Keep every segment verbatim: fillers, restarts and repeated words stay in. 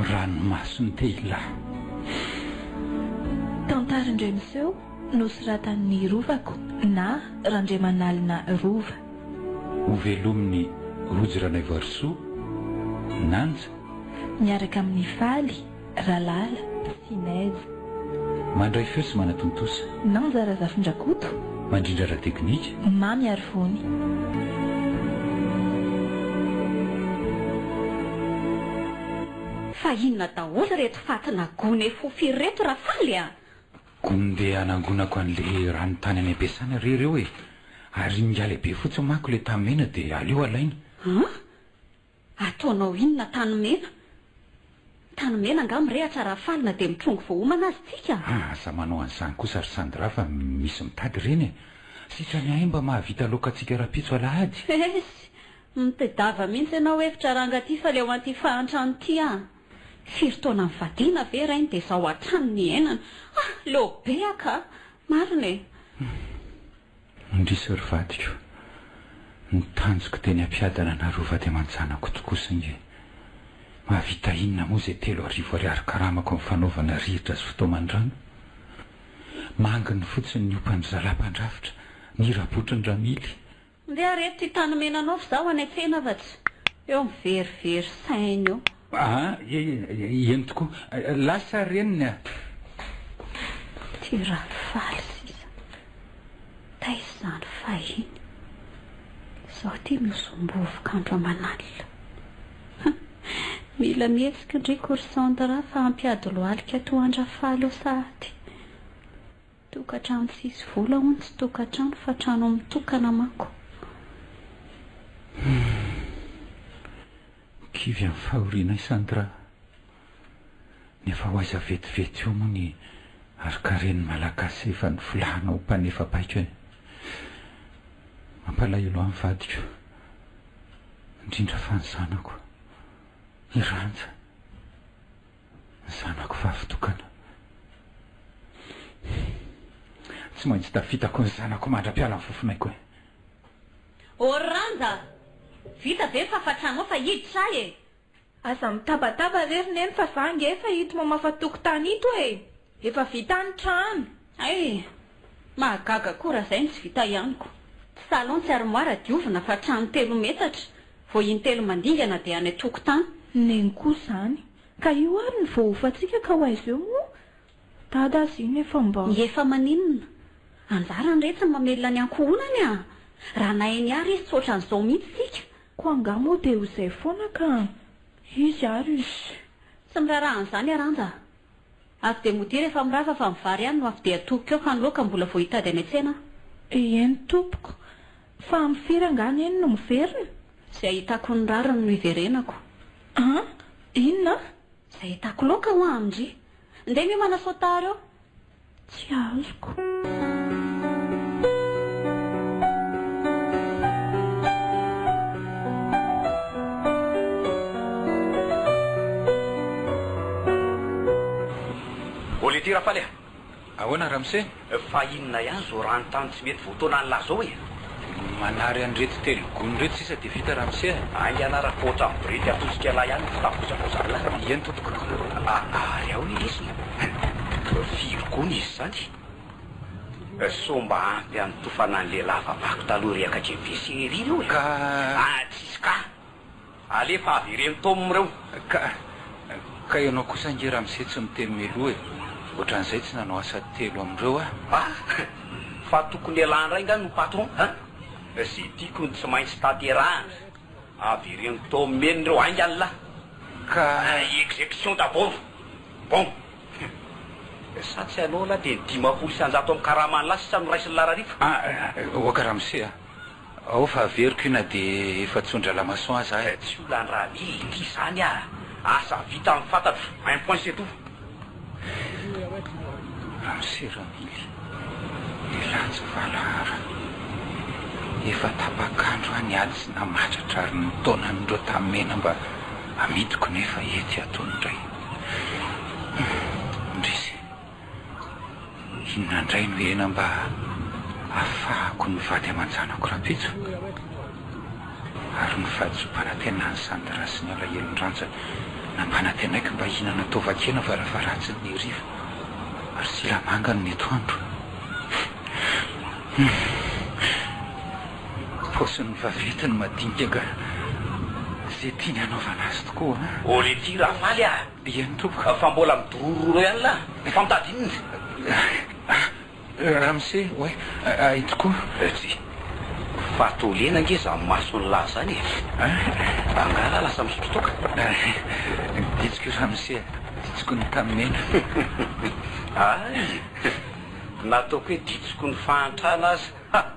ranomasony tehilahy. Tantarindray miseho nosiratan'ny rovako na randremanalina rova. Hovelominy Rojo Ranaivoarisoa Nanja miaraka amin'ny faly Ralala sy Naiza. Mandray feo sy manatontosa Nanja Razafindrakoto mandrindra ra teknika Mamy Arifony. Fa inona daholo reto fatina gony fofi reto raha faly a? Gony dia anangonako an'le ranotany any ampiasana rereo e. Ary minga lehibe fotsiny manko le tanimena dia aleo alaina. Hã? Ataonao inona tanimena? Tanimena nga mirehatra raha falina dia mitrongo voahomana azy tsika. Ah, asa manao an'izany kosa ry Sandra fa misy mitady reny e. Sitra ny ahy mba mahavita lokatsika rapitso alahady. Esy, mitedava mihitsy ianao hevitra rangaty fa leo anty fahantrano ty a. Firy-taona mivadiana ve rainy dia izao hatrany ny ainana. Ah, leo be aka. Marina e. Indrisy ry vadiko. Nitanjoko teny ampiadana na rova dia manjanako tokosa inge. Mahavita inona moa izay telo arivo ariary karamako amin'ny fanaovana rivotra sy fotoaman-drano. Manginy fotsiny ny ompan'ny zalam-pandrafitra, ny rapotry ny ramily. Ndeha reto ty tanimena anao fa zaho any am-pena avatsy. Eo miverivery sainy eo. Ah, eny tokoa. Lasa reniny. Ty raha faly sisa. Taizany fahiny. Zaho ty misombovoka andro aman'alina. Mila mihetsika ndray korsandra fa ampiady lohalika toandra faly o sahady. Tokatrano sisy vola hono tsy tokatrano fa trano mitokana manko. Kivy amin'ny fahoriana Sandra. Nefa ho aiza vetivety eo moa ny arikaren'ny malagasy efa ny filahana ho mpanefa paika e. Mampalahelo amin'ny vadiko. Indrindra fa ny zanako. Ny Ranja. Ny zanako vavitokana. Tsy maintsy tafitako ny zanako mandra-piala amin'ny fofonaiko e. O Ranja! Vita ve fa fatranao fa hiditra e? Aza mitabataba rery neny fa vange efa hito mamafa tokotany ito e. Efa vita ny trano. Ay, mahagaga koa raha izay ny tsy vita ihaniko. Salon tsy armoire diovina fa trano telo metatra. Vao iny telo mandingana dia any tokotany. Neny koa izany. Ka io ary ny voahofantsika ka ho aiza eo moa. Dada azy iny efa mba. Efa maninona. Anjara ny rehetra mamelona ny ankohonany a. Raha nahainy ary izy tsotra an'izao mihitsy sika. Ko anga moa dia ho izay foana ka izy ary izy. Tsy miraraha an'izany aranja. Avy dia modira efa mirava fa mivary ihany no avy dia atoko eo ka ny loaka mbola vao hitady any an-tsena. Eny tompoko. Fa mifiry angany eny no miverina. Izay hitako ny rariny no hiverenako. Ah, inona? Izay hitako loaka ho amindry. Ndeha mi manasotary eo. Tsy azoko. Olety rafaly. Ahoana Ramse? Fa inona ihany zao ranontany tsy mety voataona an'lahy zao e. Manary an'ireto telo gony reto sisa dia vita Ramse. Ay anarako oatra amin'ny borety atosika lahy ihany fitaposapozany lahy. Eny tompoko. Ary ao izy. Firy gony izy zany. Somba ampy amin'ny tofanan'ny lehilahy vavako taloha riaka G V C ery io e. Ka Ah, tsisy ka. Alefa avy ireny tomireo. ka ka ianao kosa nge Ramse tsy miteny meloa e. Ohatran'izay tsy nanao asa telo amindreo ah. Ah, fa tokony alana ray nga no patron ha? Sy tiako tsy maintsy tanterahana. Avy ireny tomenireo aingany lahy. Ka Exécution d'abord. Bon. Sa tsy anao lahy dia dimapolo isanjato amin'ny karamany lahy sy raisy ny lararifa. ah oka Ramse ah. Ao fa averiko ina dia efa tsondra lamason aza ah. Tsy olany raha ity zany ah. Asa vita amin'ny fantatro. Un point c'est tout. Ramse Ramily. Ilanja valahara. Efa tapakandro any ady sy namatratra ary ny taonan'ireo tamena mba amidiko nefa ety ataon'indray. Ndrisy. Inona indray no hena mba ahafahako mivady aman-janako rapitso. Ary ny fahadisom-panantenana ny Sandra sy ny alahelon-dranja nampanantenaiky mba hihinana tovakena varavaratsiny ny rivo ary silamanga no netoandro. Posiny vavetiny madinika ka zay tiany anaovana azy tokoa. Ole ty raha faly a. Eny tompoka. Fa mbola midororo ihany la. Fa mitady inona? Ramose, oe, ai tokoa. Tsy. Fatolena nge za masony lahy zany e. Angala lasa misotro toka. Ditsiko Ramose, ditsiko ny tamena. Ay. Nataoko hoe ditsiko ny fahantrana azy.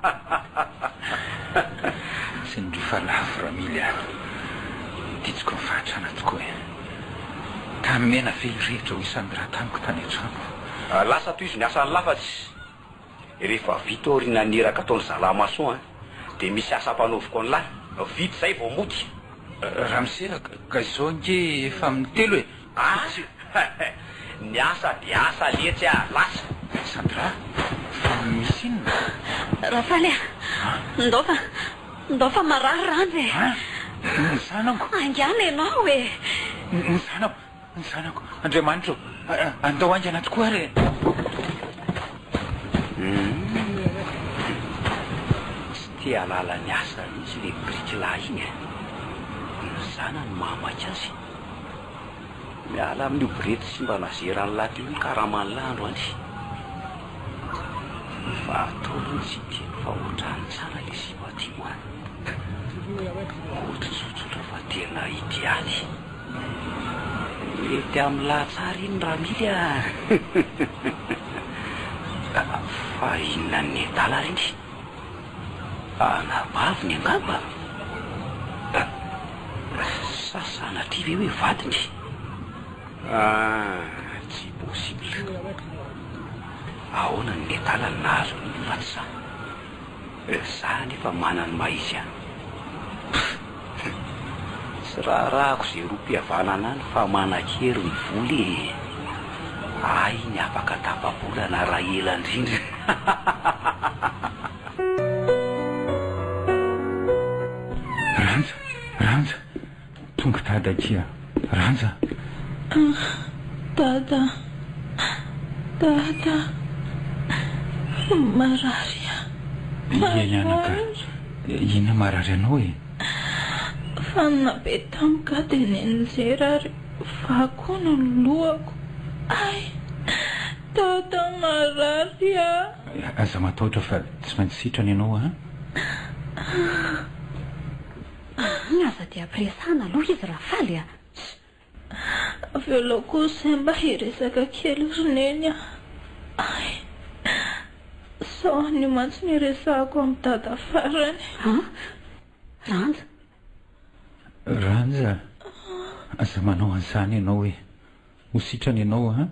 Sy ny rivalavo ramily a. Ditsiko ny fahantrana tokoa e. Tamena fe rehetra ho isan'ny raha tamiko tany an-trano. Lasa toy izy ny asany lafatsy. Rehefa vita orina niraka ataony zalamason dia misy asa mpanaoviko an'lahy. Vita zay vao mody. Ramose, ka izao nge efa amin'ny telo e. Ah, ny asa dia asa letsy a lasa. Sandra, fa misy inona? Rafaly a, ndao fa ndao fa marary rano e. Ny zanako. Angana ianao e. Ny zanako, ny zanako. Andriamanitra, andao aingana tokoa re. Tsy tia alala ny asa mihitsy le brikilahy iny. Ny zanany mamaky azy. Miala amin'io borety sy mba nazeran'ny laty io karamany landro any. Fa ataony tsy tiany fa ohatrany tsara le simatimo any. Ohatra tsotsotra fa tena idealy. Mety amin'ny lahatsara iny raha mily a. Fa inona ny adala reny? Anabavy ny angamba. Sasana ty ve hoe vadiny? Ah, tsy possible. Ahoana ny adala nazo ny fatsa? Za nefa manany maizy a. Tsy raharahako zay rom-pihavanana any fa manan-kery ny voly. Ay, ny afaka tapabolana raha ela indrindra. Ranja, Ranja, tonga dada kia. Ranja. Dada, dada, marary a. Eny anaka, ina marary anao e? Fa nabe tamika dia nen'izay rary vakoana ny lohako. Ay, dada marary a. Aza mataotra fa tsy maintsy sitrany ianao a? Aza dia ampiresahana aloha izy Rafaly a. Avy eo aloha kosa mba hiresaka kely roneny a. Ay, sao ny mantsy niresahako amin'ny dada farany. Ranja. Ranja, aza manao an'izany ianao hoe ho sitrany ianao a?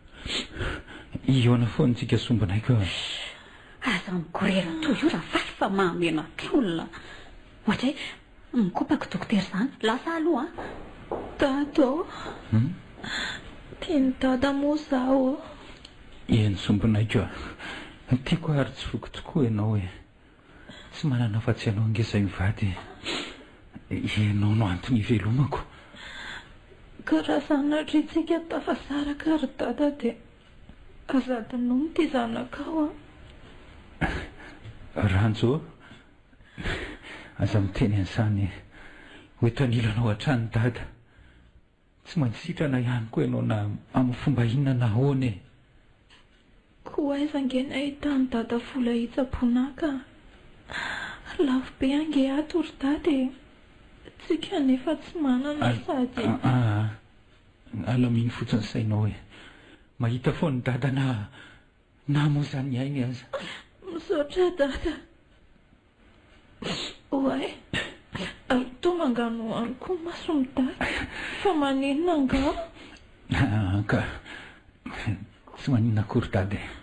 Iona foana tsika sombinay ka. Aza mikorera toy io Rafaly fa mahamena trolona. Ohatra hoe mikopaka dokotera izany, lasa aloha a. Dada, tiany dada moa zaho. Eny sombinay ka. Tiako ary tsy foko tokoa ianao e. Tsy manana afa-tsy ianao ngeza mivady. Ianao no antony ivelomako. Ka raha sanatritsika tafasaraka ry dada dia azady nono ty zanakao a. Ranjo, aza miteny an'izany hoe tanilanao hatrany dada. Tsy maintsy sitrana ihany koa ianao na amin'ny fomba inona na ahoana e. Koa aiza nge ny ahitany dada vola hitsaponaka. Lafo be ange ato ry dada e. Tsika nefa tsy manana sady. Alaminy fotsiny sainao e. Mahita foana dada na na moa zany ainy aza. Misaotra dada. Oay, tonga angano any koa maso midada. Fa maninona anga? Ka tsy maninona akory dada e.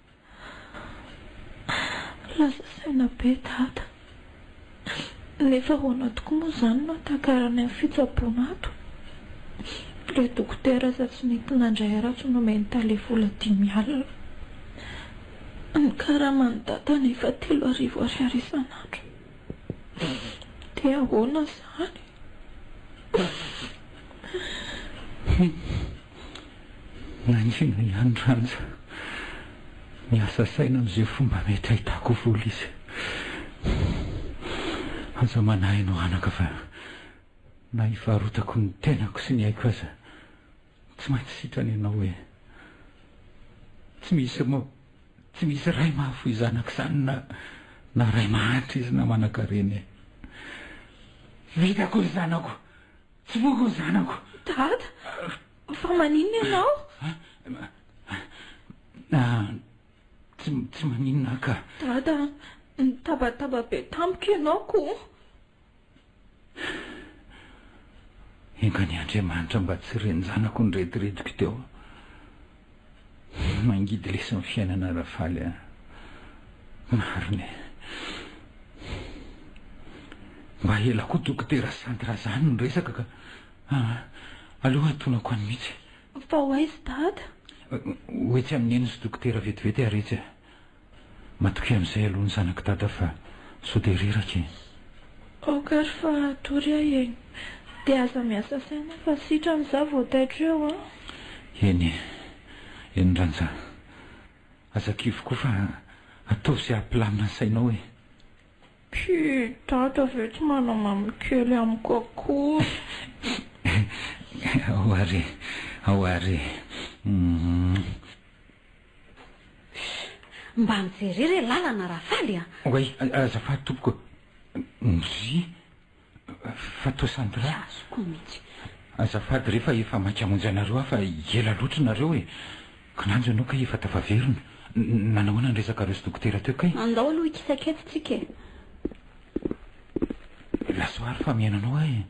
Lasa saina be dada. Nefa hoana tokoa moa zany no takarany amin'ny fitsaboana ato. Le dokotera za tsy nety nandray ratsy no mentaly vola dimy alina. Ny karamany dada nefa telo arivo ariary isan'andro. Dia ahoana zany? nanjina ihany ranja miasa saina am'izay fomba mety ahitako vola izy aza manahy no anaka fa na hifaharotako ny tenako sy ny haiko aza tsy maintsy sitrany ianao hoe tsy misy mo tsy misy ray mahafo izanako izany na na ray mahatra izy na manan-kareny vitako ny zanako tsy voko ny zanako dada fa maninona ianao tsy tsy maninona ka dada nitabataba be tampoka ianao ko enga ny Andriamanitra mba tsy reny zanako ny redirediko teo mangidy lesy ny fiainana Rafaly mariny mba ela ko dokotera Sandra zany ny resaka ka aloha atonako any mihitsy fa ho aizy dada hoe tsy amin'ny eny sy dokotera vetivety aretsy matoky amin'izay aloha ny zanako dada fa so de reraka okary fa tory ahy eny dia aza miasa saina fa sitra amin'izay voataitra eo a eny eny ranja azakivo koa fa atao izay ampilamina ny sainao e pi dada ve tsy manao mamikely amiko akory ao ary ao ary mba mijery lalana Rafaly a oay azafady tompoko zy fa to Sandra azoko mihitsy azafady rehefa efa maikamonjy anareo fa ela loatra nareo e kananjo anao ka efa tafaverina nanahoana ny resaka reo sy dokotera teo kay andao aloha ikisaketsitsika e lasoary fa miainanao ahy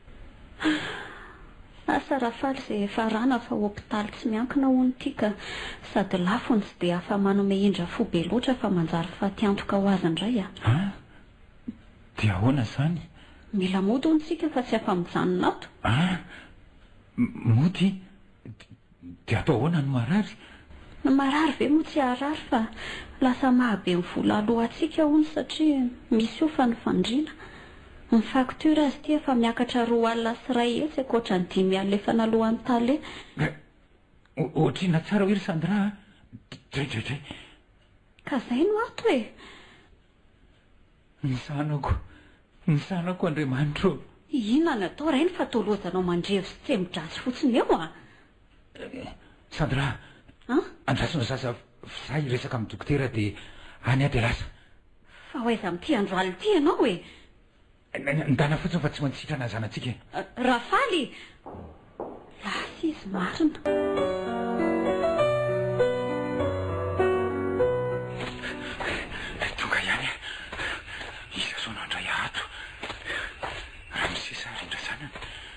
asa Rafaly izay efa rana fa hopitaly tsy miankina hono ity ka sady lafony tsy dia afa manome indra fo be loatra fa manjary fa tiantoka ho azy indray a a dia ahoana zany mila mody hontsika fa tsy afa-mijanona ato a mody dia atao ahoana no marary ny marary ve moa tsy harary fa lasa mahabe ny vola aloha atsika hono satria misy io fa ny fandriana ny faktura azy ity efa miakatra roa alina sy ray etsy akoatra ny dimy alina efa nalohan'ny tale ohatrina tsara hoe ry Sandra draidradray ka zay no ato e ny zanako ny zanako Andriamanitra inona ny atao rainy fa tolozanao mandrevo sy tsemidrasy fotsiny eo a Sandra andrasona zaza za iresaka amin'ny dokotera dia any ady lasa fa ho aiza amin'ity androaly ity ianao e ndana fotsiny fa tsy mantsitrana zanatsika Rafaly lasa izy marina tonga ihany iza zao nandray ato raha misesa rindra zanany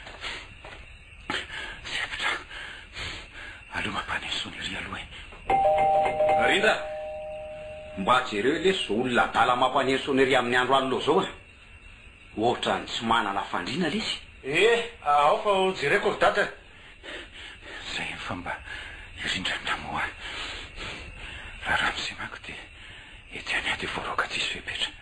sepitra aloha mampanensony ry aloha e rindra mba jereo le zo olona dala mampanensony ry amin'ny andro aloloha zao a ohatra ny tsy manana fandriana lesy eh ao fa jereko ry dada zay fa mba irindrandramoa raha raha misy mako dia ety any ady voaroaka tsisy fepetra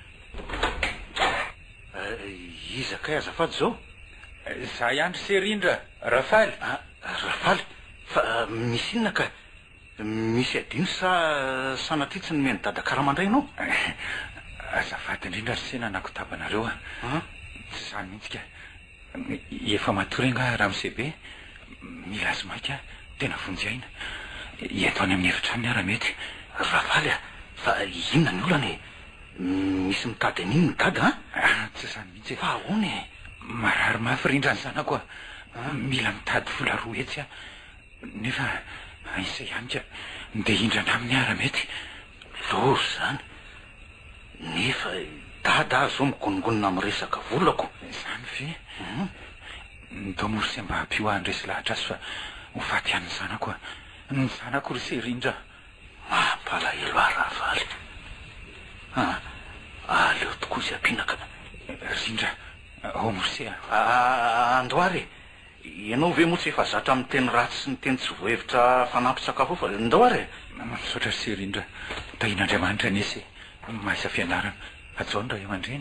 iza kay azafady zao za iandry se rindra Rafaly Rafaly fa misy inona ka misy adino sa sanatry tsy nomeny dada karamandray ianao azafady indrindra ry sena nakotabanareo a tsy zany mihitsy ka efa matorenga raha mise be mila azy maika tena vonjyaina eto any amin'ny efitra any ara mety Rafaly a fa inona ny olana e misy mitady an'iny ny dada a tsy zany mihitsy fa ahoana e marary mafy rindra ny zanako a mila mitady vola roa etsy a nefa isa ihany ka ndeha hindrana amin'ny ara mety lory zany nefa dada zao migonongonona miresaka volako zany ve ndomory se mba hampio andresy lahatra azy fa ho faty an'ny zanako a ny zanako ry se rindra mampalahelo a Rafaly aleo tokoa izy ampinaka rindra ao morse a andoary ianao ve moa tsy efa zatra amin'ny teny ratsy sy ny teny tsy voahevitra fanampy sakafo fa ndoary misaotra ry se rindra tahin'Andriamanitra nesy maisa fianarana ajaony raha eo andreny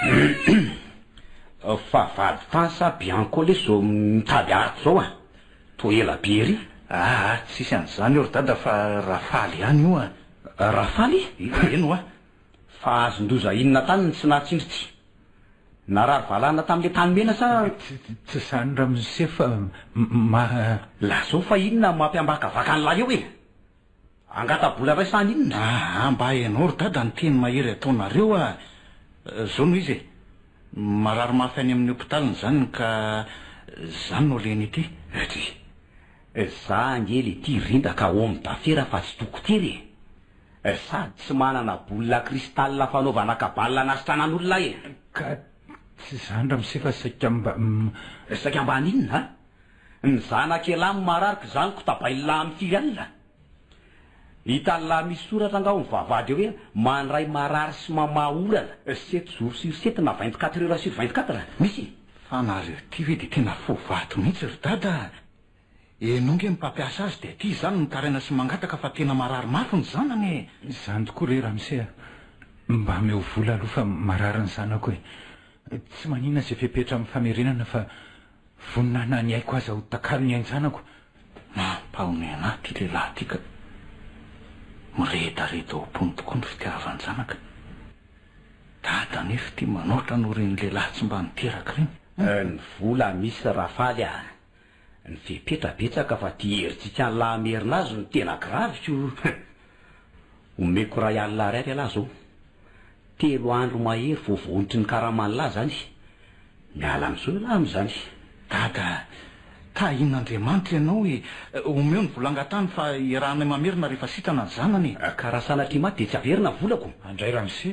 fa vady tany sa bianko le zao mitady ato zao a to ela be ry ah tsisy an'izany eo ry dada fa rafaly ihany io a rafaly eno a fa azondoza inona tany tsy natsindritsy narary valana tamin'le tany mena sa tsy zany raha mise fa ma la zao fa inona mampiambakavaka an'lay eo e angatabola ray sany inona ah mba hainao ry dada ny teny mahery ataonareo a zao noho izy e marary mafy any amin'ny hopitaliny zany ka zany no leny ity atry za angely ity rinda ka omidafera fa tsy toko tery e sady tsy manana bolina kristalina fanaovana kabalina nasitranan'olona e ka tsy zany raha mise fa saika mba saika mbany inona ny zanak'elamy mararika zany ko tabailina amin'ny firy alina hitan'la misy soratra angao mivavady eo hoe mandray marary sy mamahorana sept jours sur sept na vingt-quatre heures sur vingt-quatre misy fa nareo ty ve de tena fo vato mihitsy ry dada enonge mipampiasa azy de ty zany mitaraina sy mangataka fa tena marary mafy ny zanany zany tokoa re raha mise mba meo vola aloha fa marary ny zanako e tsy manina zay fepetra amin'ny famerenana fa voninana ny aiko aza ho takalo ny ain-janako mampahony anahy ty lehilahy ty ka miredareda ompony tokoa ny fitiavany zanaka dada nefa ty manoatra no reny lehilahy tsy mba niteraka reny ny vola misy rafaly a ny fepetrabetsaka fa ty heritsika ny lahamerina azy no tena graviko omeko ray alina raiky alahy zao telo andro mahery voavonitry ny karaman'lahy zany miala am'izao lahy am'izany dada ka in'andriamanitra ianao e omeo ny volangatany fa irahana mamerina rehefa sitana ny zanany karaha sanatry maty de tsy averina volako andray raha mise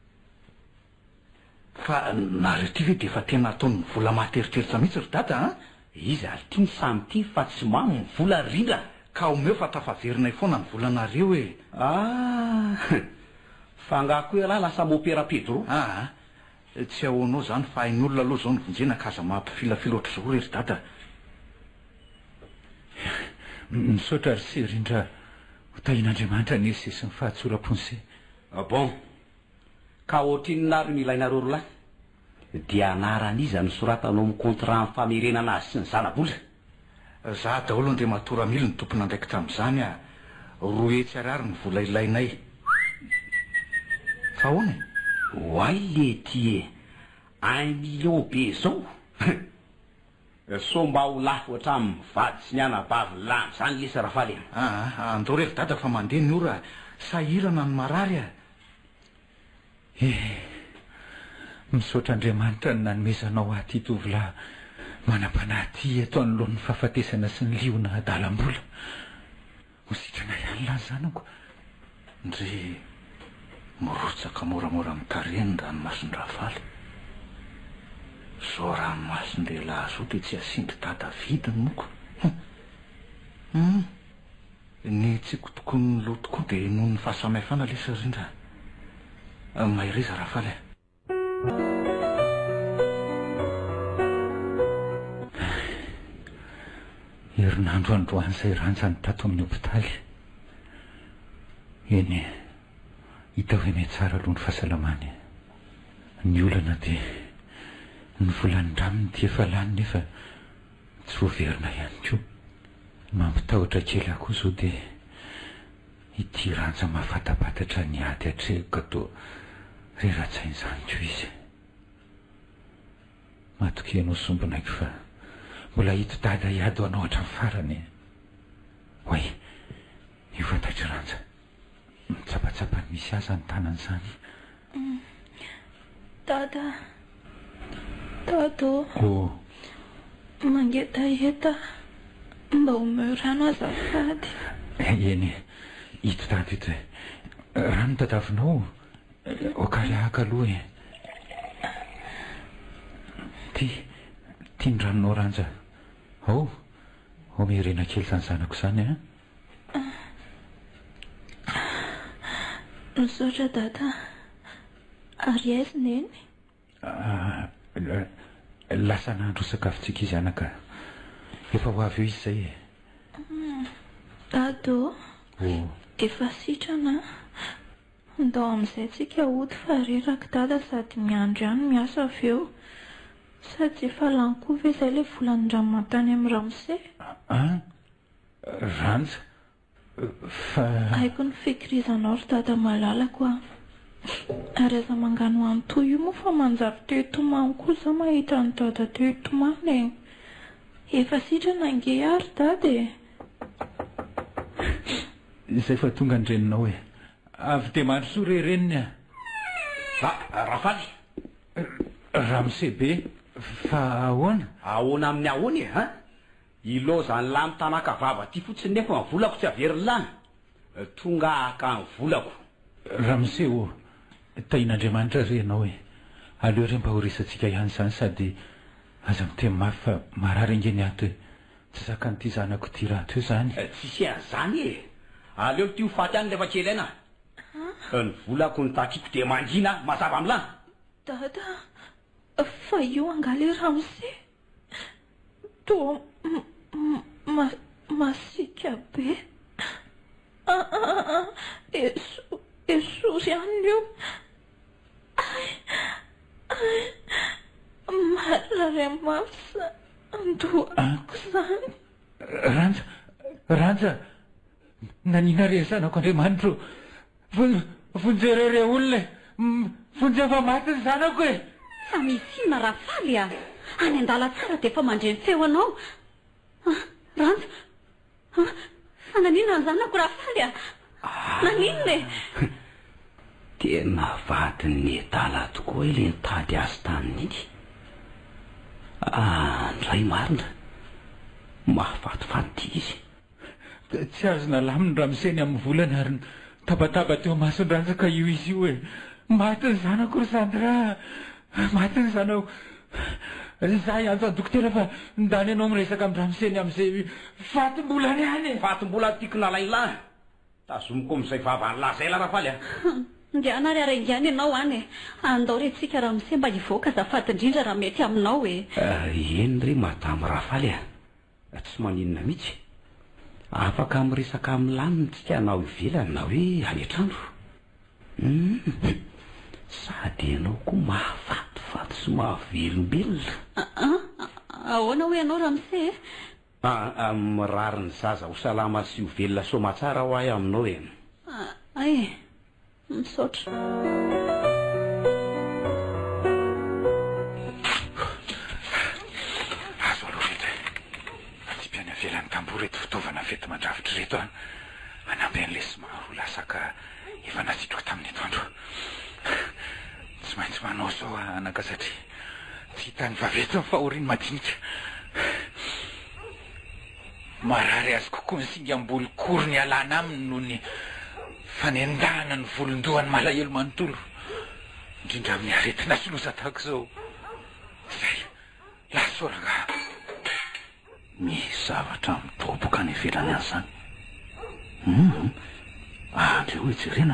fa nareo ty ve de efa tena ataony vola mahteritreritra mihitsy ry dada a izy ary ty ny samy ty fa tsy mamy ny vola rindra ka omeo fa tafaverina foana ny volanareo e ah fa ngako hoe lahy lasa mopera pedro ah tsy ahoanao zany fa hain'olona aloha zao ny vonjena ka aza mampifilafila oatra zao rery dada misaotra ry se rindra ho tahin'andriamanitra ny erisy sy ny fahatsoram-ponse bon ka ohatrinynary milainareo ro lahy dia anaran'iza ny soratanao amin'ny contrat ny famerenana azy sy ny zanabola za daholo andre matora mily ny tompona andraikitra am'izany a roa etsy ariary ny vola ilainay fa hoany hoay le ty e un million be zao so mba ho lafo hatramin'ny vady sy ny anabavy lamy zany lesy rafaly aa andao rery dada fa mandeha ny ora sahirana ny marary a e misaotra andriamanitra ny nanomezanao aty itovylahy manam-panahy atao ny lohan'ny fahafatesana sy ny liona adalam-bola ho sitrana ihany lahy zanako ndry mirotsaka moramora mitareny ranomasony rafaly zao ranomasony lehilahy zao de tsy asindry dada vidiny moko ny tsiko tokony ny lo tokoa de noho ny fahasamihafana lesa rindra mahireza rafaly herinandro androany zay ranjany tato amin'ny hopitaly eny hita hoe me tsara aloha ny fahasalamany ny olana de ny volanindraminy ty efa lany nefa tsy voaverina ihany ko mampitahotra kely akoho zao de ity ranja mahafatapatatra ny ady atrehiko ka to reratsainy zany ko izy matoky ianao sombinaiko fa mbola hito dada iady ho anao hatrany farany hoay io fantatry ranja mitsapatsapany misy aza ny tanany zany dada dado o mangetaheta mba omeo rano azafady eny hito dada ito e rano tadavinao okariahaka aloha e ty tia ny ranonao ranja ao omerena kely zany zanako zany a misaotra dada ary aizina eny lasa nandro sakafontsika izy anaka efa ho avy eo izy zay e dado efa sitrana ndao am'izay tsika ody fa reraka dada sady miandro ihany miasa avy eo sady efa lany koa ve izay ilay volan'Andriamanitany amin'ny Ramose? a ranja fa haiko ny fikirizanao ry dada malalako a ary aza mangano antoy io moa fa manjary teo itomany koa za mahita ny dada teo itomany efa sitrana ange ary dada e izay fa tonga andreninao hoe avy de mandrosoa rereniny a rafaly Ramose be fa ahoana ahoana amin'ny ahoany e a ilo zany lahy mitanaka vava ty fotsiny nefa ny volako tsy averiny lany tonga aka ny volako Ramose o tain'Andriamanitra renao hoe aleo re mba ho resantsika ihany zany sady aza miteny mafy fa marary angeny ato hoe tsy zaka nyity zanako ty raha teo zany tsisy an'izany e aleo ty ho faty any lefa kely aina ny volako ny takiko de mangina mazava am'lany dada fa io angaly Ramose to masika be esory any io marary mafy andohako zany ranja ranja nanina re zanako Andriamanitro vonjerere olona vonjefa maty ny zanako e fa misina Rafaly a any andala tsara de efa mandre ny feo anao ranja fa nanina ny zanako Rafaly a nanina e tena vadiny edala tokoa ile nitady azy taniny andray marina mahafatifaty ty izy tsy azona laminy Ramoseny amin'ny volany ary tabataba teo masondransaka io izy io hoe maty ny zanako ry Sandra maty ny zanako za iantso any dokotera fa ndany anao miresaka amin'ny Ramoseny amin'izay fatim-bolany any fatim-bola tiako nalailany tazomiko amin'izay vavany lazay la Rafaly a ngiana ry araingany ianao any andao retsika Ramose mba hivoaka azafady indrindra raha mety aminao e eny ry madamo Rafaly a tsy maninona mihitsy afaka miresaka amin'ny laniny tsika anao ivelany na hoe any an-trano sady ianao koa mahafatifaty sy mahavelombelona ahoana hoe ianao Ramose mirary ny zaza ho salama sy ho velona somatsara ho ahy aminao e ay misaotra azo aloha reto tsy mpiany avelan'ny tamboho reto fitaovana fety mandravitra reto a manambe an'le somaro lasaka efa nasitroko tamin'ny atoandro tsy maintsy manao zao anaka satria tsy hitany vaveto ny fahoriny madinika marary azy kokoa ny singamboly kory ny alana aminy noho ny fanendahana ny volondohany malahelo manontolo indrindra amin'ny aretina solosa tahako zao zay lasoranga misy zavatra mitoboka ny ivelany azy zany andreo hoe jerena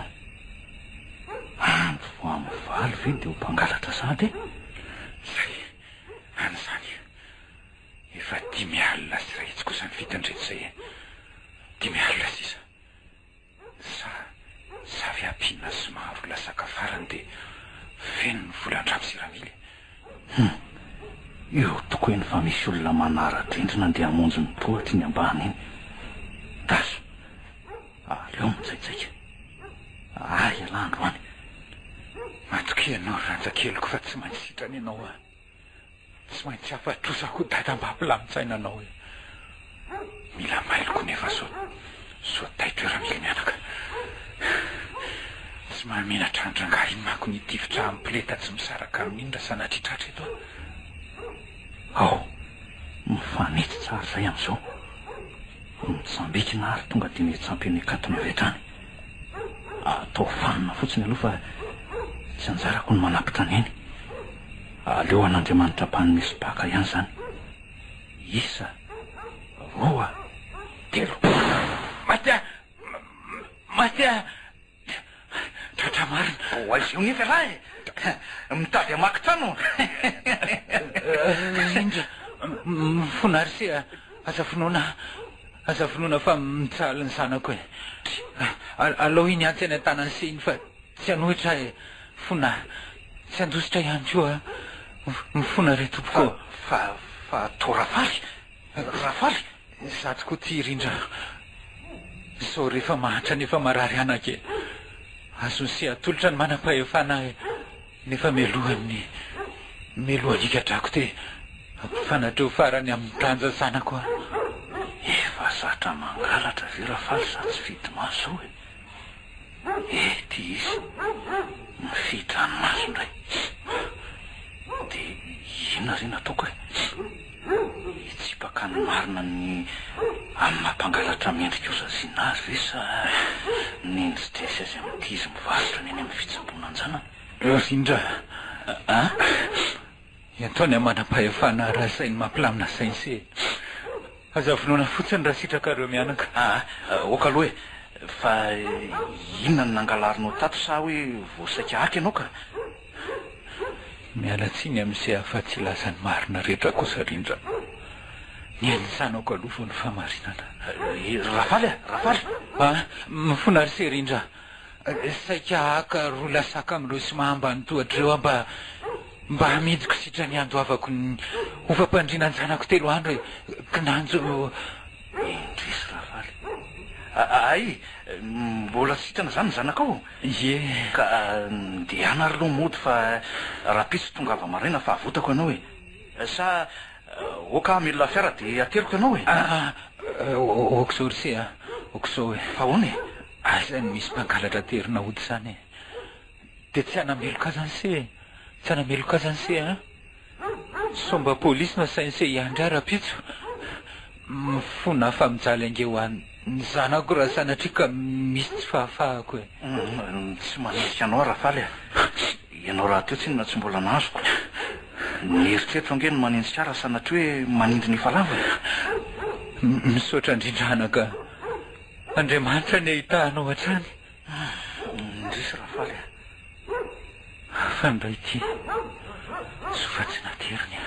andro vo amin'ny valo ve de ho mpangalatra sady zay anyzany efa dimy alina sy ray itsy kosa ny vitandreto zay dimy alina sisa sa zavy ampina sy maro lasaka farany de feno ny volan-dramosiramily eo toko eny fa misy olona manara-drindrina de hamonjy ny tohatry ny ambany iny taso aleo mitsaitsaika ay alandro any matoky ianao ranjakelyko fa tsy maintsy sitrany ianao a tsy maintsy afatrosako dada mba hampilamitsaina anao hoe mila mailoko nefa so so taitoeramily mianaka tsy mahamenatra andrangah iny mako ny tivitra ampileta tsy misaraka amin'indra sanatritratra eto ao mifanety tsara zay am'izao mitsambikina ary tonga de metsampy ny akatony avetrany atao fanina fotsiny aloha fa tsy anjarako ny manapitra ny eny aleo an'Andriamanitra mpany misy baka ihany zany isa roa telo matya matya tratra marina oaizy io nefa lahy mitady amaky trano indra mifonary sy aza finoana aza finoana fa mitsaly ny zanako e alao iny antsy any an-tanany sy iny fa tsy anohitra e fona tsy andositra ihany koa mifona re tompoko fa fa to rafaly rafaly za tokoa ty rindra sao rehefa mahatra nefa marary anake azony sy atolotra ny manam-pahefana nefa mialohan'ny mialohan'ny ikadrako te ampifanatreo farany amin'ny tanja zanako a efa zatra mangalatra ve rafaly sa tsy fity maso hoe eh ty izy mifity rano maso indray de inona ry nataoko hoe hitsipaka ny marina ny amin'ny mampangalatra mendrika osa zinazy ve sa nendritresy azy amin'ity izy mivarotra ny eny amin'ny fitsaboana anjanany rindra a ataony manam-pahefana raha sainy mampilamina sainse aza vonoana fotsiny raha sitrakareo mianaka a oka aloha hoe fa inona ny nangalarinao tato sa hoe voasaika aky ianao ka mialatsiny amin'izay afa-tsy lazany marina rehetra kosa rindra ny anisanako aloha vo ny famarinana rafaly a rafaly a mifona ry se rindra saika aka roa lasaka amin'ireo sy mahambany tohatr'ireo a mba mba hamidiko sitra ny andoavako ny ofam-pandrinanjanako telo andro hoe kinanjo indrisy rafaly ay mbola sitrana zany ny zanakao ye ka de anary loha mody fa raha pisy tonga ava maraina fa avotako ianao hoe sa oka milona fiara de ateliko ianao hoe oko zao ry se a oko zao hoe fa hony azany misy mpangalatra terina ody zany e de tsy anameloka zany se tsy anameloka zany se a somba polisy nasainy se iandry ara-pitso mifona fa mijaly angeo any ny zanako raha sanatria ka misy tsy fahafahako hoe tsy manasika anao rafaly a ianao raha teo tsy nona tsy mbola nazoko ny eritreritro ange no manenjika raha sanatria hoe manindry ny falavana misaotra indrindranaka Andriamanitra ny ahitahanao hatrany indrisy rafaly a fandray ty sofatsy nateriny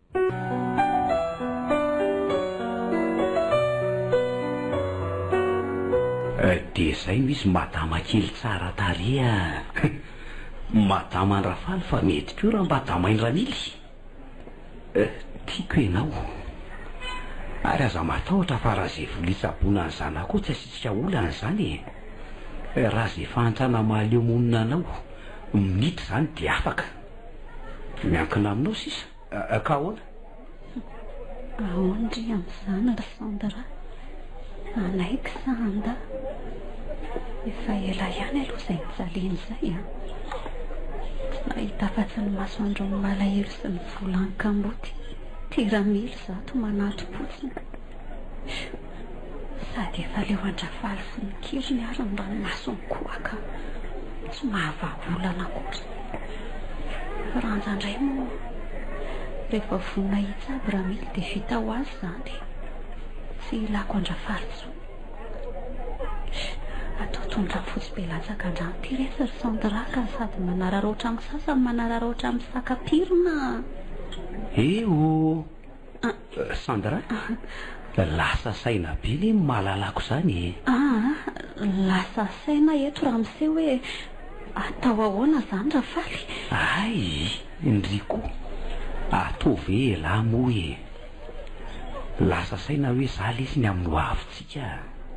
a de zay misy madama kely tsara tare a madama ny rafaly fa mety keo raha madama indranily tiako ianao ary aza matahotra fa raha zay volitsaboana ny zanako tsy asitsika olana zany e raha zay fantrana mahaleo monina anao minitra zany de afaka miankina aminao sisa ka ahoana aondry amin'izany ry sandra anaiky sanda efa ela ihany aloha zay mijaleny zay a tsy nahita afa-tsy ny masoandro ny malahelo sy ny volankamboty tiramily zato manato-potsiny sady efa leo andrafaly sy ny kiriny ary mba ny masony koa ka tsy mahavaolana kosa ranjandray moa rehefa vonina hitsy aby raha mily de vita ho azy zany tsy ilako andrafaly tso atao tondra fotsy be latsaka andrano ty rehetra ry sandraka sady manararoatra amin'ny sasany manararoatra amin'ny sakapirina eo sandra lasa saina be le mahalalako zany ah lasa saina eto raha miseho hoe atao ahoana zany rafaly ay indriko atao ve la mo e lasa saina hoe za lesiny amin'ny hoavitsika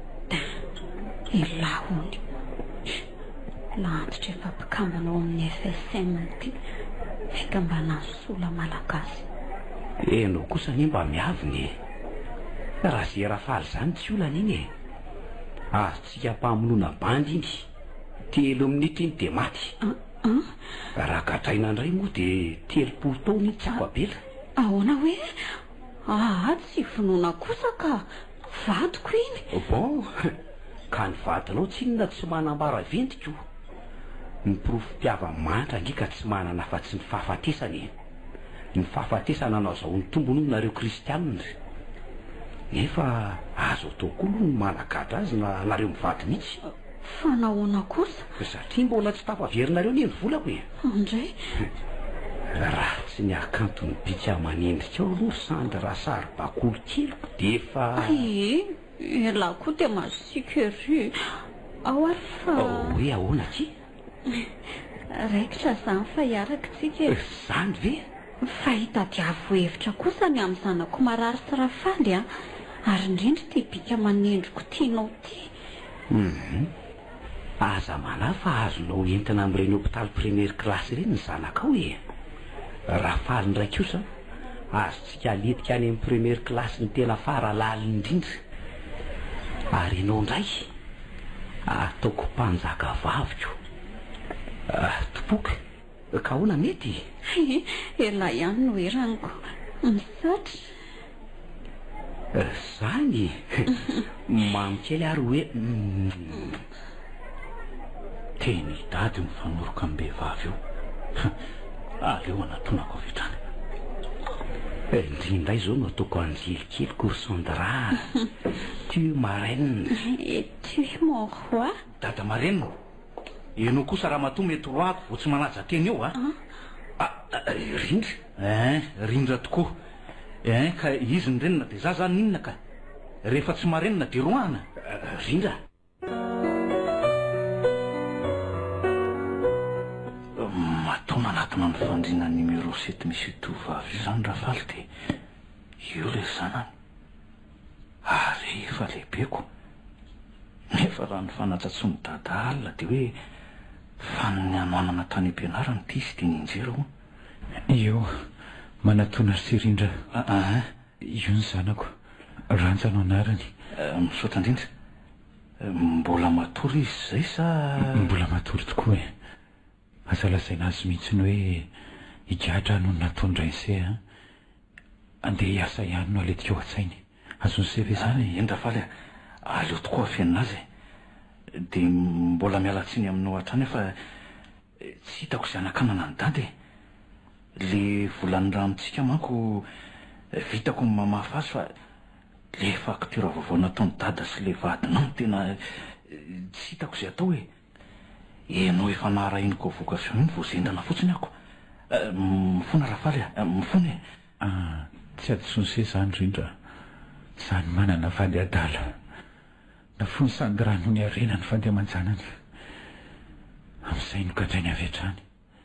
elahony lahantitra efa mpikambana ao amin'ny F S M ty fika mba nasola malagasy enao kosa ny mba miaviny raha zay rafaly zany tsy olana iny e azotsika mpamonoana bandy iny telo minitra iny de maty raha gadraina indray moa de telopolo taona iny tsy akoabela ahoana hoe ah tsy vonoana kosa ka vadiko iny bon ka ny vadinao tsy inona tsy manambara ventiko ny profitiava mantra angeka tsy manana fa tsy ny fahafatesany ny fahafatesana anao zao ny tombony io nareo kristianina nefa azo atao koa aloha ny managadra azy na nareo mivady mihitsy fa nahoana kosa satria mbola tsy tafaverinareo ny eny volako e andray raha tsy ny akantony bitsy amanendrika ao aloha sandra raha sary bakolo keloko de efa e ela koa de masikery ao ary fa hoe ahoana ty raikitra zany fa hiaraka tsika zany ve fahita diavohevitra kosa ny amin'ny zanako marary sy rafaly a ary indrindra ty bika manendriko tianao ty. aza mana fa azonao entina amin'ireny hôpitaly première classe ireny ny zanakao e. rafaly ndraiky kosa azotsika aletika any amin'ny première classe ny tena faralaly indrindra. ary ianao indray ataoko mpanjaka vaviko. topoka ka hoana mety ela ihany no heraniko misatra zany mamokely ary hoe teny dady mifanoroka am-behivavy io. aleo anatonako avitrany. indrindra izao no ataoko anjelikely coursandra tu marraine. tu mon roi. dada marraine ianao kosa raha matoa mety roako vo tsy manaja teny io a. rindra en rindra tokoa en ka izy ny renina dia za zany inona ka rehefa tsy marenina dia roana. rindra matoana anatona ny fandriana numéro sept misy tovavy zany rafaly dia io le zanany ary efa lehibeko nefa raha ny fanatsatsony dada alina dia hoe fanny anoanana tany am-pianarany ty izy dia ninjera ho io manatona ry Sirindra. aa io ny zanako ranjano anarany. misaotra indrindra mbola matory izy zay sa mbola matory tokoa e. aza lazaina azy mihitsy ny hoe higadra no natondra ise a andeha hiasa ihany no aletika ao an-tsainy azony seve zany. eny rafaly aleo tokoa afianina azy dia mbola mialatsiny aminao hatrany fa tsy hitako izay anakanana ny dady le volany ranontsika manko vitako ny mamafa azy fa le faktura vaovao nataony dada sy le vadinao no tena tsy hitako izay atao hoe ianao efa naharainoko vocation iny voazendrana fotsiny ako. mifona rafaly a mifona e. tsy adisonse zany rindra zany manana vady adala na fony sandy rano ny arena ny fandeha manjanany amin'izay nogadrainy avy hatrany.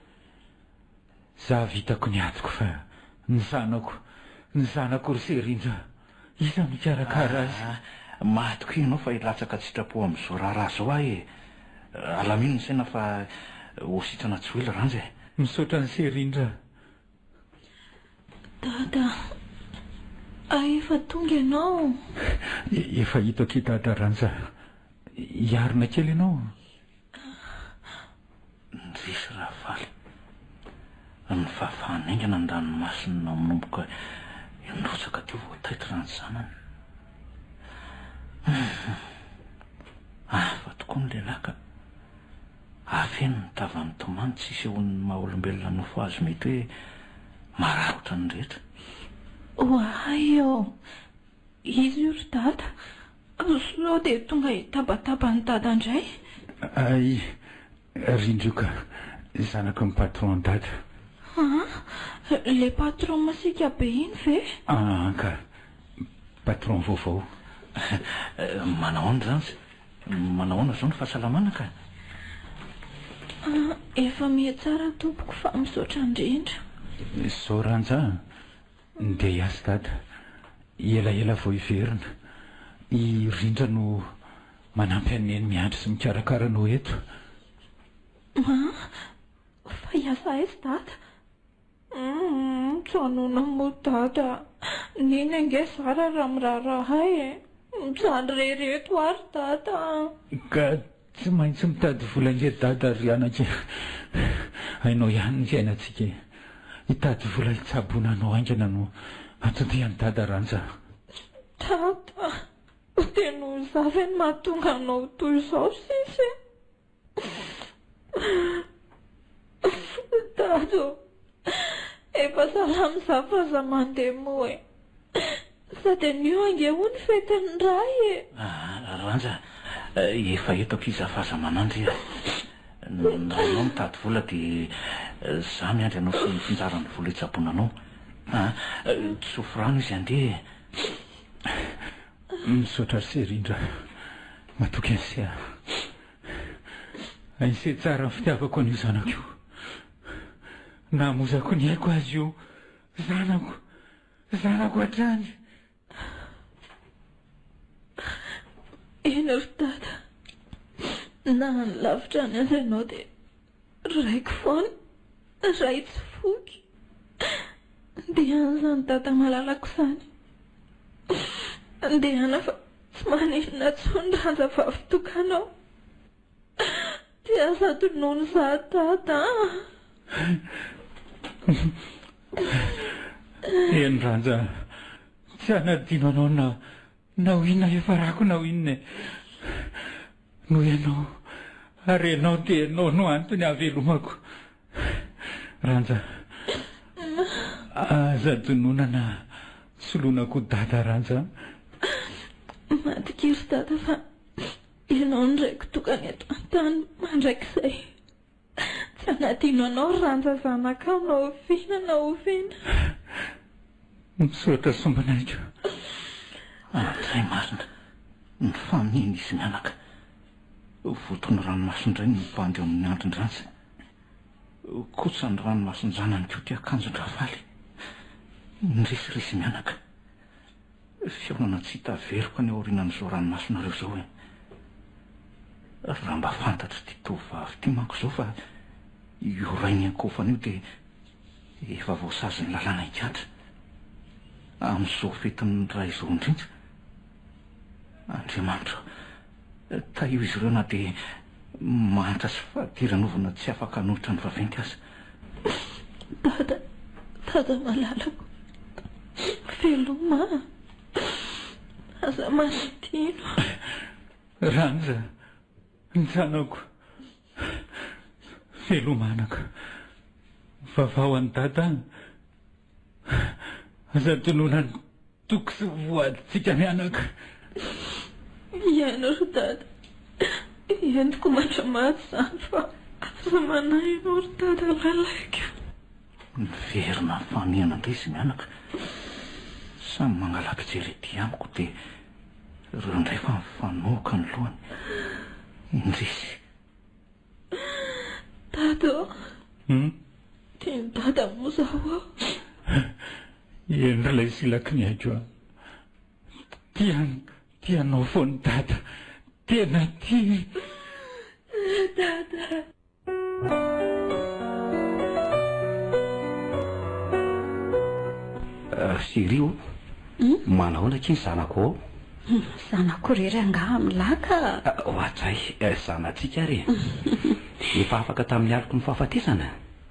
za vitako ny atiko fa ny zanako ny zanako ry Sirindra iza mikarakara azy. matiko ianao fa hilatsaka tsitrapo amin'izao raharaha zao ah e. alamino ny saina fa hositrana tsy hoely ranja e. misaotra ny Sirindra. dada efa tonga ianao. efa hitako dada ranja hiarina kely ianao. ndrisy rafaly ny fahafahanaingana ny ranomasina manomboka indrotsaka teo voataitra ny zanany. afa tokoa ny lelaka afeno ny tavany tomany tsisy eon'ny maha-olombelona nofo azy mety hoe mararotra ny rehetra. oay eo izy io ry dada sao dia tonga hitabataba ny dada indray. ay rindrioka zanako ny patron dada. le patron masika be iny ve? anka patron vaovao. manahoana zany manahoana zao ny fahasalamana ka. efa mihatsara tompoko fa misaotra indrindra. zao ranja ndeha hiasa dada elaela vao hiverina i rindra no manampy aneny miandry sy mikarakara no eto. fa hiasa aizy dada? tsanona mo dada niny ange zara raha miraharaha e mijanry rereto ary dada. ka tsy maintsy mitady volange dada ry anaka hainao ihany ny fiainantsika hitady vola hitsabona anao aingana no atodihany dada ranja. dada teno zavy ny mahatonga anao toy izao sisy. dada efa salamy za fa za mandeha mo e sady anio ange ho ny fetiny ray e. ranja efa etako iza faza manandry rahanao mitady vola dia za miandry anao sy finjarany vola hitsabona anao tsofrano izy andeha. misaotra ry Sirindra matoky an'se ainse tsara ny fitiavako an'io zanako io namozako ny haiko azy io zanako zanako hatrany. Eny ry dada, na ny lavitra any azy ianao dia raiko foana, ray tsy foky. Andehana izany dada malalako izany. Andehana fa tsy maninona tsony ranja vavy-tokanao. Dia sady nono izaho dada. Eny ranja, tsy hanadino anao na na ho inona efa rako na ho inona. No ianao ary ianao dia ianao no antony havelomako. Ranja, aza dononana solonako dada ranja. Madikiry dada fa ianao ndraiky tokany eto an-tany mandraikizay. Tsy hanadino anao ranja zanakao na oviana na oviana. Misaotra sombanaiky. Andray marina, ny faminy izy mianaka. Votony ranomasindray ny mibandy amin'ny andron-dranja. Kotsany ranomasin-janany koa ty akanjon-dravaly. Niresiresi mianaka. Fiaonana tsy hita veriko any aorianan'izao ranomasinareo zao e. Raha mba fantatry ty tovavy ty manko zao fa io rainy ankofana io dia efa voasazy ny lalàna hikatra. Amin'izao fetin'ny ray izao indrindra. Andriamanitra, ta io izy ireo na dia mantra sy fahadiranovana tsy afaka hanohitra ny vaventy aza. Dada, dada malalako. Veloma. Aza manodino. Ranja, ny zanako. Velomanaka. Vavao any dada. Aza dononany toko sy voaditsika mianaka. Iaino ry dada. Entiko matramaty izany fa aza manahinao ry dada lalaiko. Miverina famiana indray izy mianaka. Samy mangalaky jerety amiko dia ireo indray fa mifanoaka ny lohany. Indrisy. Dada. Hmm? Tiany dada moa zaho ao. Eny ilay silaky ny haiko. Tiany tianao foany dada. Tena tia. Dada. Sirio, manahoana kiny zanako ao? Zanako rery angaha milaka. Hoatray, zanatsika re. Efa afaka tamin'ny aliko ny fahafatesana.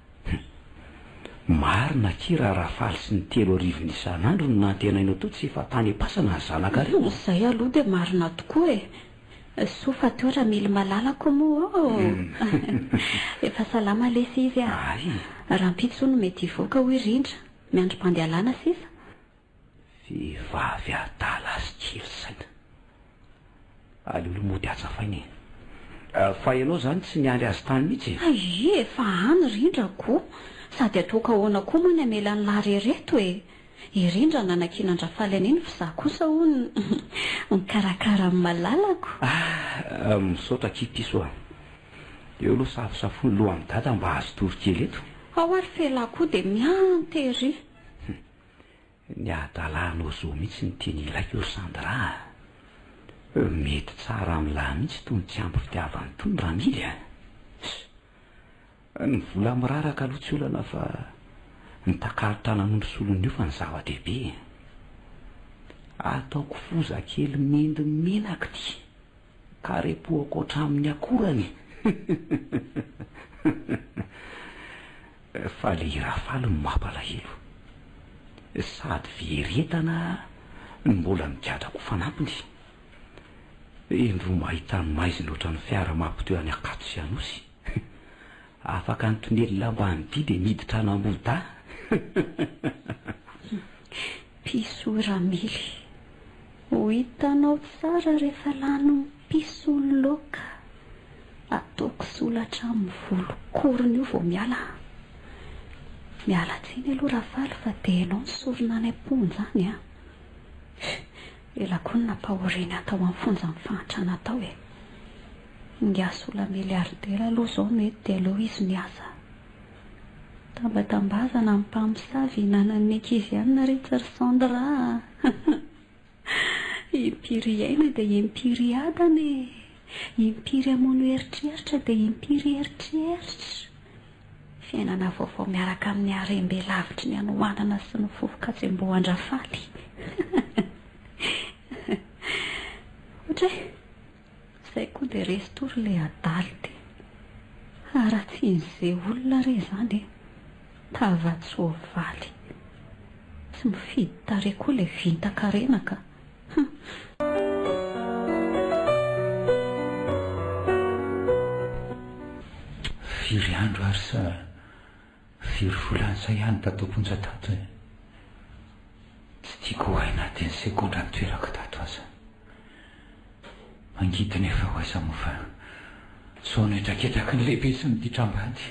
Marina kira rafaly sy ny telo arivo isan'andro no nantenainao to tsy efa tany pasana ny zanakareo. Izay aloha dia marina tokoa e. Sofa teo raha mily malalako moa ao. Efa salama lesy izy a. Raha mpitsono mety hivoaka ho irindra. Miandrom-pandehalana sisa. Vehivavy adala sy kely saina. Aliolo mody atsafainy. Fa ianao zany tsy niandry azy tany mihitsy. Ai, efa any rindrako. Sady atoka ahoana koa moa ny amela ny larereto e. Irindra nanankinandrafaly an'iny fa za kosa hono mikarakara amin'ny malalako. Ah, misaotra kipiso. Eo aloha safosafony loha amin'ny dada mba azo torokely eto. Ao ary fela koa dia miantery. Ny adalanao zo mihitsy ny tiany ilaiko eo Sandra. Mety tsara amin'lahy mihitsy toy ny tsy ampy fitiavany toy ny ramily a. Ny vola miraraka aloha tsy olana fa ny takaritra nanondro solon'io fa ny zava-dehibe. Ataoko foza kely mendy menaka ty. Ka repoako hatramin'ny akorany. Fa le rafaly no mampalahelo. Sady veretana ny mbola migadrako fanampiny. Endro mahita ny maiziny oatra ny fiara mampitoy any Akato sy Anosy. Afaka ny tonely lamba ny dy dia miditra anamboda. Piso ramily. Ho hitanao tsara rehefa lano piso ny loka. Ataoko solatra amin'ny volo-korony io vao miala. Miala tsiny aloha rafaly fa dia ianao ny sorona any am-ponja any a. Ela koa ny nampahoriny atao amin'ny fonja ny fahantrana atao e. Ngiaso ola miliardera aloha zao mety dia aleo izy miasa. tambatambazana ny mpamosavy hinanan'ny ankizy anina rehetra ry Sandra. Impiry aina dia impiry adana, impiry amono eritreritra dia impiry eritreritra. Fiainana vaovao miaraka amin'ny harembe lavitry ny anohanana sy ny fofoka-tsembohan-drafaly. Ohatra izay koa dia resy tory ilay adaly dia haratsian'izay olona re izany tava-tsoavaly tsy mifidy tarehy koa ilay vintan-karenaka. Firy andro ary sa firy volansa ihany tato-ponja tato e. Tsy tiako ho aina anatin'ny sekondra ny toerako tato aza. Mangita nefa ho aza moa fa sao netraketraky ny lehibe sy ny ditrambady.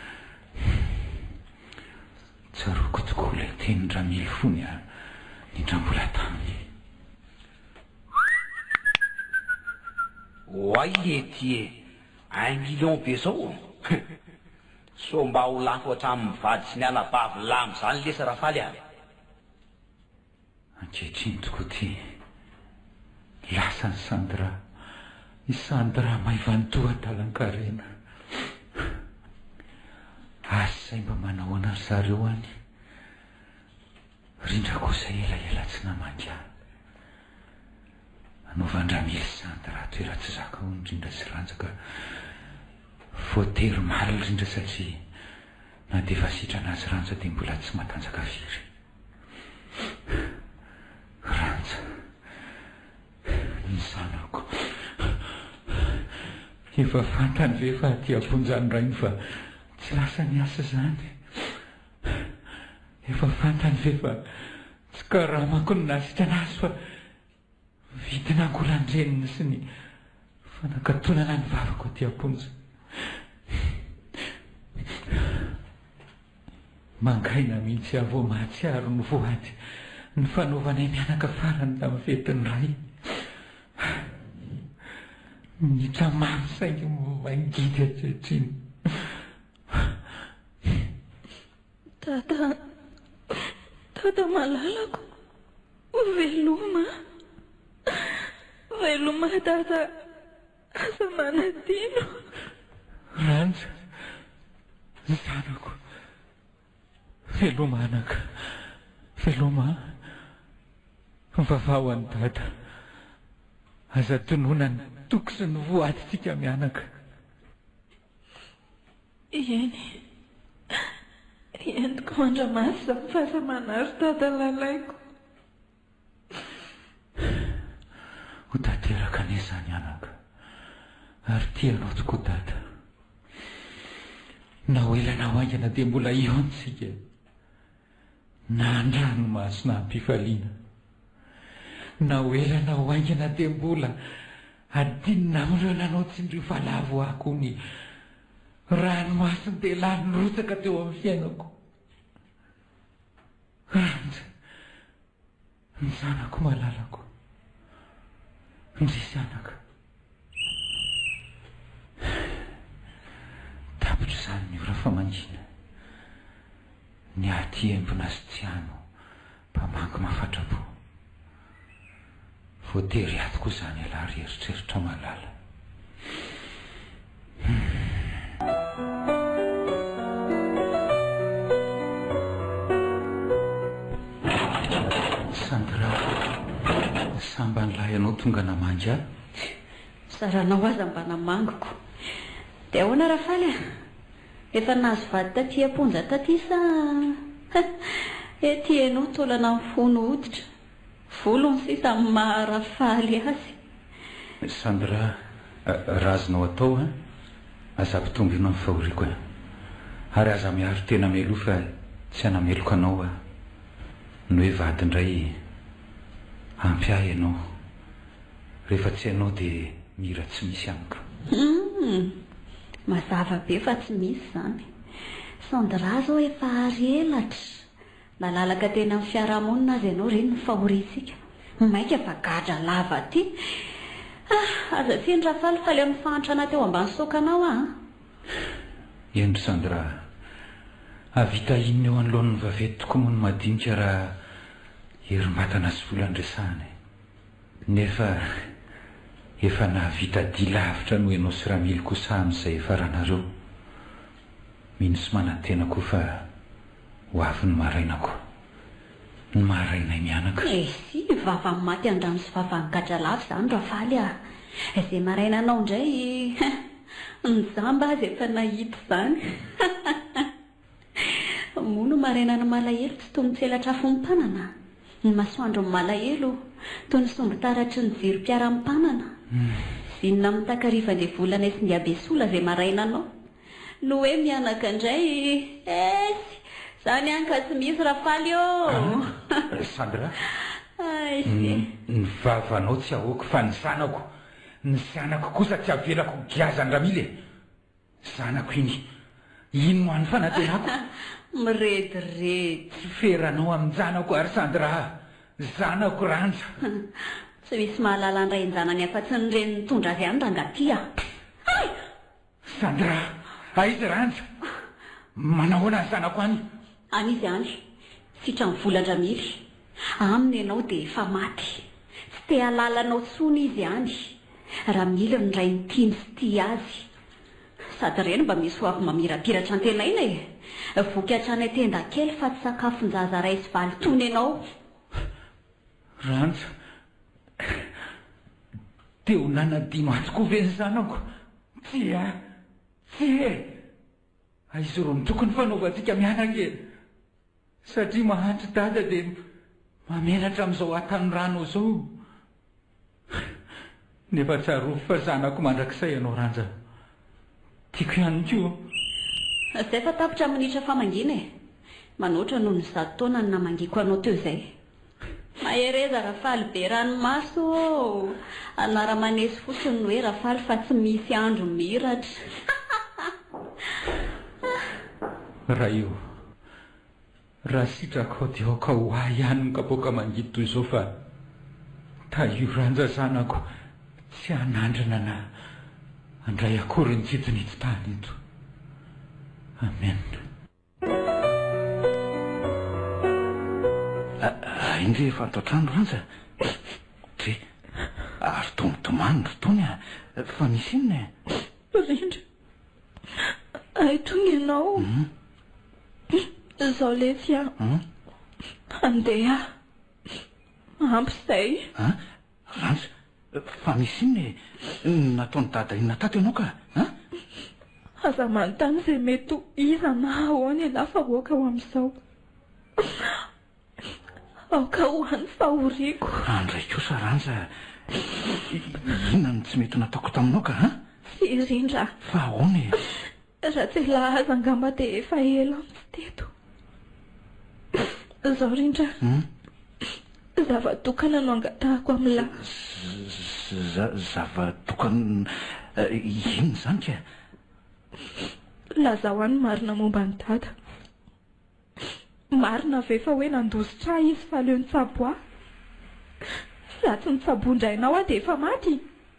Tsaroako tokoa ilay teny ndra mily fony a nindrambola taminy. Oay ety e, un million be zao. So mba ho lafo hatramin'ny vady sy ny anabavy lamy zany lesa rafaly any. Ankehitriny tokoa ty lasa ny Sandra, i Sandra maivantoa talan-karena. Asay mba manahoana ry zareo any, rindra kosa elaela tsy namanga. Anaovandramily Sandra toera tsy zaka ho indrindra sy ranjaka voatery maly rindra satria na dia efa sitrana azy ranja dia mbola tsy matanjaka firy. Ranja ny zanako efa fantany ve fa aty am-ponjany rainy fa tsy lasa niasa zany. Efa fantany ve fa tsy karamako ny nasitrana azy fa vidina angolan-dreniny sy ny fanakatonana ny vavako aty am-ponja. Mangaina mihitsy avo mahatsiaro ny voady ny fanaovanay mianaka farany tamin'ny fetiny ray. Mitra mamy saingy mangidy atrehitriny. Tata, tata malalako, veloma, veloma tata, asa manadino. Ranja, zanako, veloma anaka, veloma, vavao any tata, aza tonoana ny toko sy ny voaditsika mianaka. Eny, entiko mandramasy amin'ny fahasamana ry tata lalaiko. Ho tanteraka an'izany anaka, ary tianao tokoa tata. Na ho ela na ho aingana dia mbola iontsika. Na andrano masina ampifaliana. Na ho ela na ho aingana dia mbola adinina amin'ireo nanaotsindrio valavo ako ny ranomasiny dia lany rotsaka teo amin'ny fiainako. Ranja, ny zanako malalako, ndrisy anaka. Tapitra izany ny ora famangina, ny aty embona sy tiano mpamangy mafatrapo. Voatery ato koa izany alary eritreritra malala. Sandra, samba nylay anao tonga namangy ahy. Saranao aza mba namangiko. Dia ahoana rafaly a? Efa nahazo vady taty am-ponja taty sa ety ianao taolana amin'ny fono hoditra. Volony sisa amin'ny maharafaly azy. Sandra, razonao atao a, aza mpitombo ianao amin'ny fahoriako a. Ary aza miaro tena melo fa tsy anameloko anao a. No hoe vady indray ampy ahy ianao. Rehefa tsy ianao dia mira tsy misy amiko. Mazava be fa tsy misy izany. Sandra zao efa ary elatra. Nalalaka tena amin'ny fiarahamonina azy ianao ireny ny fahoriantsika. Maika fa gadra lava aty. Ah, aza fiany rafaly fa ilay nifahantrana teo ambany sokanao a. Endry Sandra, avita inona eo anoloan'ny vavety tokoa moa ny madinika raha herim-batana sy volan-dresahany nefa efa nahavita dia lavitra no ianao sy raha mily kosa amin'izay faranareo mino sy manantena koa fa ho avy ny marainako ny marainay mianaka e sy vava ny maty andrano sy vava ny gadra lava izany rafaly a izay marainanao indray nizamba azy efa nahita izany mono marainana malahelo tsy toy ny tselatra fompanana ny masoandro ny malahelo toy ny sombotaratry ny jiro mpiara-mpanana zinona mitakarivan'ilay volana sy ny abesola izay marainanao no hoe mianaka indray esy izany any ka tsy misy rafaly eo Sandra aisy ny vavanao tsy ahoako fa ny zanako ny zanako kosa tsy avelako giazany ramile zanako iny ino no any fanantenako mirediredy tsy feranao amin'ny zanako ary Sandra zanako ranja tsy misy mahalala ny ray ny-janany afa-tsy ny reny nitondra azy any rangaty a Sandra aizy ranja manahoana ny zanako any anizy any sitra ny volan-dramily aminy ianao dia efa maty tsy te halalanao tsony izy any raha mily ny ray nytiany sy tia azy sady reny mba misy ho avy mamirapiratra an-tenaina e voky hatrany atenda kely fa tsy sakafon-jaza ray sy valy tony ianao ranja teo nanadino atoko ve ny zanako tsy a tsy e aizy ro ny tokony fanaovantsika mianake satria mahandry dada dia mamenatra amin'izao atany rano izao nefa tsarofo fa zanako mandrakizay ianao ranja tiako ihany koa izay fa tapitra minitra famangina e manoatra noho ny zato taona ny namangiko anao teo izay mahereza rafaly be ranomaso anara-manesy fotsiny ny hoe rafaly fa tsy misy andro miratra raha io raha sitrako dia aoka ho ahy ihany ny kapoaka mangito toy izao fa taio ranja zanako tsy hanandrana na andray akory ny jidiny itsy tany eto amen indre efa atao trano ranja tre ary tomotomany rotony a fa misy inona rindra aitony ianao izao lefy a andeha ampy izay ranja fa misy inona nataony dada inona tato ianao ka aza manontany izay mety iza na ahoany ela fa oaka ho amin'izao aoka ho any fahoriako andray kosa ranja inona ny tsy mety nataoko taminao ka sy rindra fa ahoany raha tsy lahaza angamba dia efa ela tsy teto izao rindra zava-tokana no angatahako amin'la zava-tokana ino izany ka lazao any marina momba ny dada marina ve fa hoe nandositra izy fa leo nitsaboa raha tsy nitsaboandrainao a dia efa maty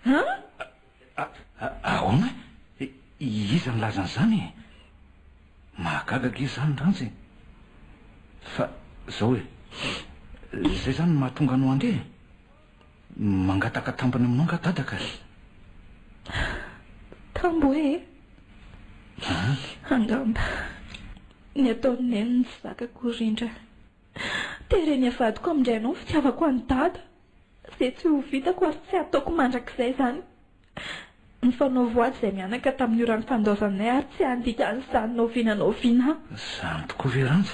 ahoana iza ny lazan'izany mahagagaka izy zany ranja fa zao e izay zany mahatonga anao andre mangataka tambany aminao nga dadaka tambo e angamba ny ataoneny ny sy zakako rindra tereny avadiko amindray anao fitiavako any dada izay tsy ho vitako ary tsy ataoko mandrakizay izany ny fanaovo azy izay mianaka tamin'ny orany fandaozanay ary tsy andika nyzany naoviana naoviana zany tokoa ve ranja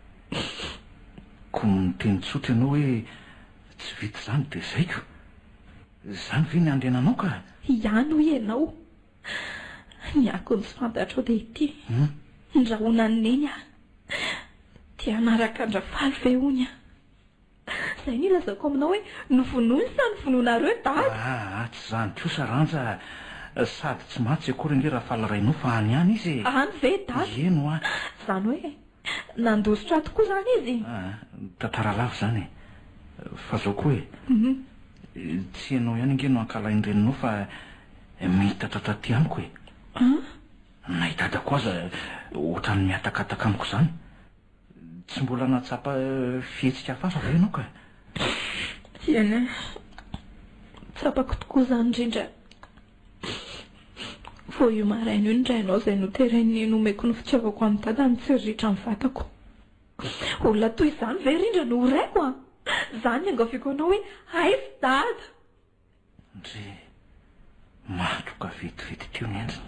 ko miteny tsotra ianao hoe tsy vita izany dia zaiko izany ve ny andrenanao ka ihany ho ianao ny ako ny sy fantatro dia ity ndrahona neny a dia anaraka andrafaly ve hony a izay ny ilazako aminao hoe novonoiny sa novononareo dada tsy zany kosa ranja sady tsy matsy akory nge raha falarainao fa any any izy any ve dada eno a izany hoe nandositra tokoa izany izy tantara lava izany fa zao koa e tsy ianao ihany nge no ankalain-drenanao fa mihitatra taty amiko e nahitata ko aza ohatrany miatakataka amiko izany tsy mbola natsapa fihetsika fafa va ianao ka eny tsapako tokoa izany indrindra vo io maraina io indrainao izay noterany nomeko ny fitiavako amin'ny dada ny tsirritra ny vatako olona toy izany ve rindra no horaiko a izany angaviko anao hoe aizy dada ndre matroka vetivety teo ny endriny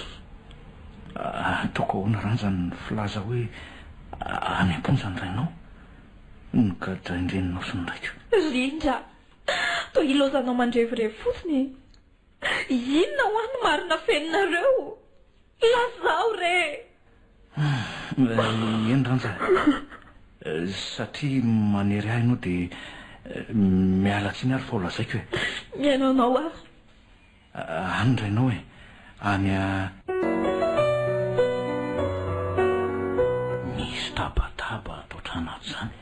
ataoko ahoana ranjany filaza hoe any am-ponjany rainao nogadraindreninao sy ndraika rindra toa ilozanao mandrevirevy fotsiny inona ho any marina feninareo lazao re eny ranja satria manery ahy ianao dia miala tsiny ary fa ho lazaiko hoe miainanao ahy any rainao e any a misy tabataba atoatranato izany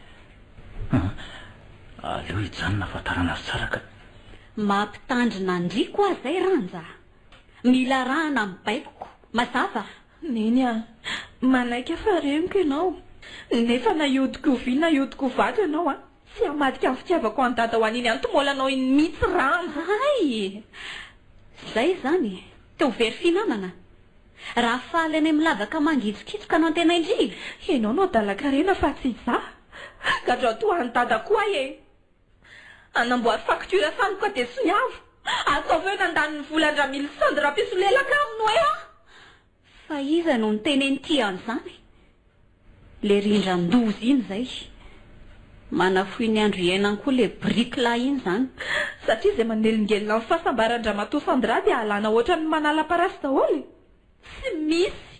aleo hijanona afantarana azy tsara ka mampitandrina andriko azy zay ranja mila rahana amin'ny baikoko mazava neny a manaiky afa reniko ianao nefa naiodiko ovy naiodiko vato ianao a tsy hamadika amin'ny fitiavako any dada ho an'iny any tomolanao iny mitsy ranja ay zay zany teo very finanana raha faly any milavaka mangitsikitsoka anao tena indrivy ianao no dalakarena fa tsy za gadra to any dada koa e anamboary facture saniko dia soiavo ataoveo nandaniny volandra mily sandra pisolelaka amino e fa iza no niteneny ty an'izany le rindran-dozy iny zay manafoy ny andro iainany koa le brikla iny zany satria izay manelingelina amin'ny fahasambarandra mato sandra dia alana ohatra ny manala parasy daholy tsy misy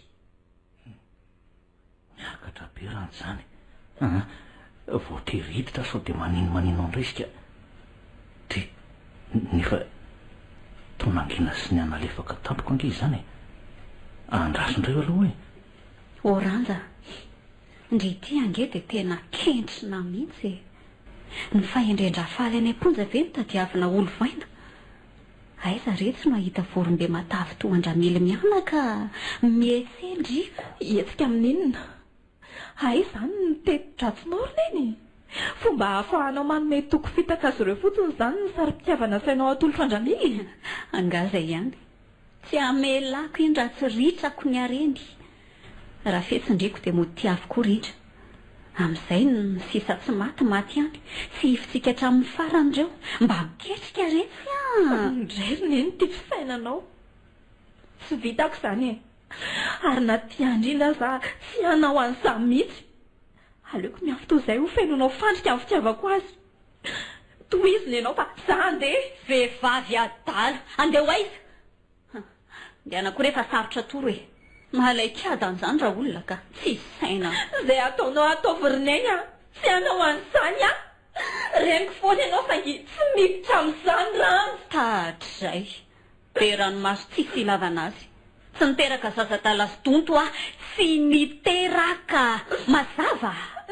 miakatra be rany zany voateriditra sao dia manino manino andrisika dia nefa tonangina sy ny analefaka tampoko ange izany andrasondreo aloha e oranja ndre ty ange dia tena kentrina mihitsy ny fahendrendra faly any am-ponja ve ny tadiavina olo vaina aiza retsy no ahita vorombe matavy toandramily mianaka miesendriko etsika amin'inona ay izany ny tetidratsynao roneny fomba hahafahanao manome toko fitaka azy ireo fotsiny izany ny sary-pitiavana sainao atolotra andramily angaza ihany tsy amelako iny raha tsy ritrako ny areny raha fetsindriko dia mody tiavoko rindra amin'izay ny sisa tsy maty maty ihany sy hifitsika hatramin'ny faran'ireo mba miketrika retsy a ndray roneny ty fisainanao tsy vitako izany e ary na tiandrindra za tsy hanao an'izany mihitsy aleoko miafy toy izay ho fenonao fandrika amin'ny fitiavako azy toiziny ianao fa za andeha vehivavy adala andeha ho aiza ndianako rehefa sarotra toro e mahalay kiadan'izany raha olona ka tsy saina izay ataonao ataovy roneny a tsy hanao an'izany a reniko foana ianao saingy tsy miditra amin'izany rano tadray be ranomaso tsy filavana azy tsy niteraka zaza-dala sy donto a tsy niteraka mazava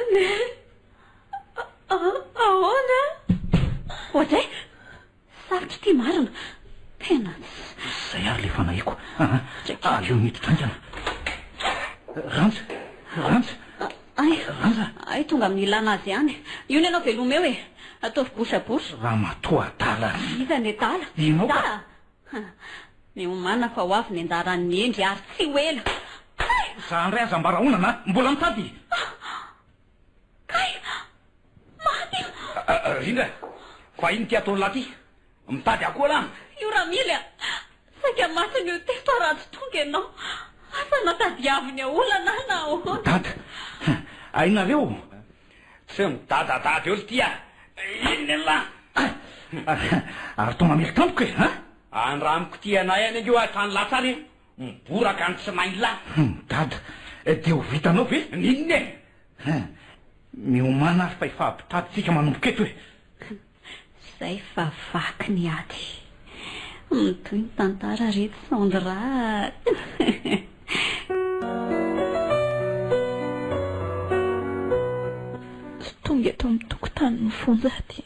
ahoana ohatray sarotra ty marina tena zay ary le fanahiako aleo miditra angana ranja ranja ay ranja ay tonga amin'ny ilana azy ihany io ny ianao veloma eo e ataovy bosabosa raha matoa dala iza ny dala inao ka miomana fa ho avy ny anjaran'ny endry ary tsy ho ela za andray aza mbara honana mbola mitady kay maty rindra fa iny ty ataony laty mitady akoa lany io raha mily a saika masiny io teto ratsy tonga ianao asa natadiaviny olana nao dada ainareo tsy midadadady olo ty a iny la ary tonga mily tampoko e a andramiko ty anay any io atrany latsany miboraka ny tsy mainy la dada dia ho vitanao ve ninone miomana ary fa efa ampitady tsika manomboka eto e zay fa vaky ny ady mitoy ny tantara rety sandra sy tonga eto amin'ny tokotany ny fonja ty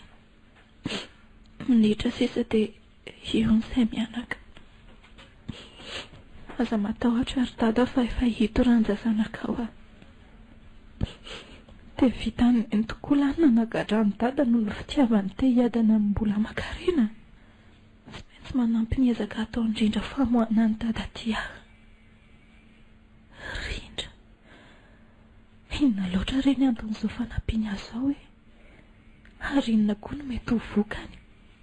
minitra sisa dia io nyizay mianaka aza matahotra ary dada fa efa hito ranjazanakao a dia vitany ny tokoa lany nanagadra ny dada noho ny fitiavany te hiadana ny mbola makarena tsy maintsy manampy ny ezaka atao indrindra famoana ny dada ty ahy rindra inona loatra reny anton'izao fanampiany azao e ary inona koa no mety ho vokany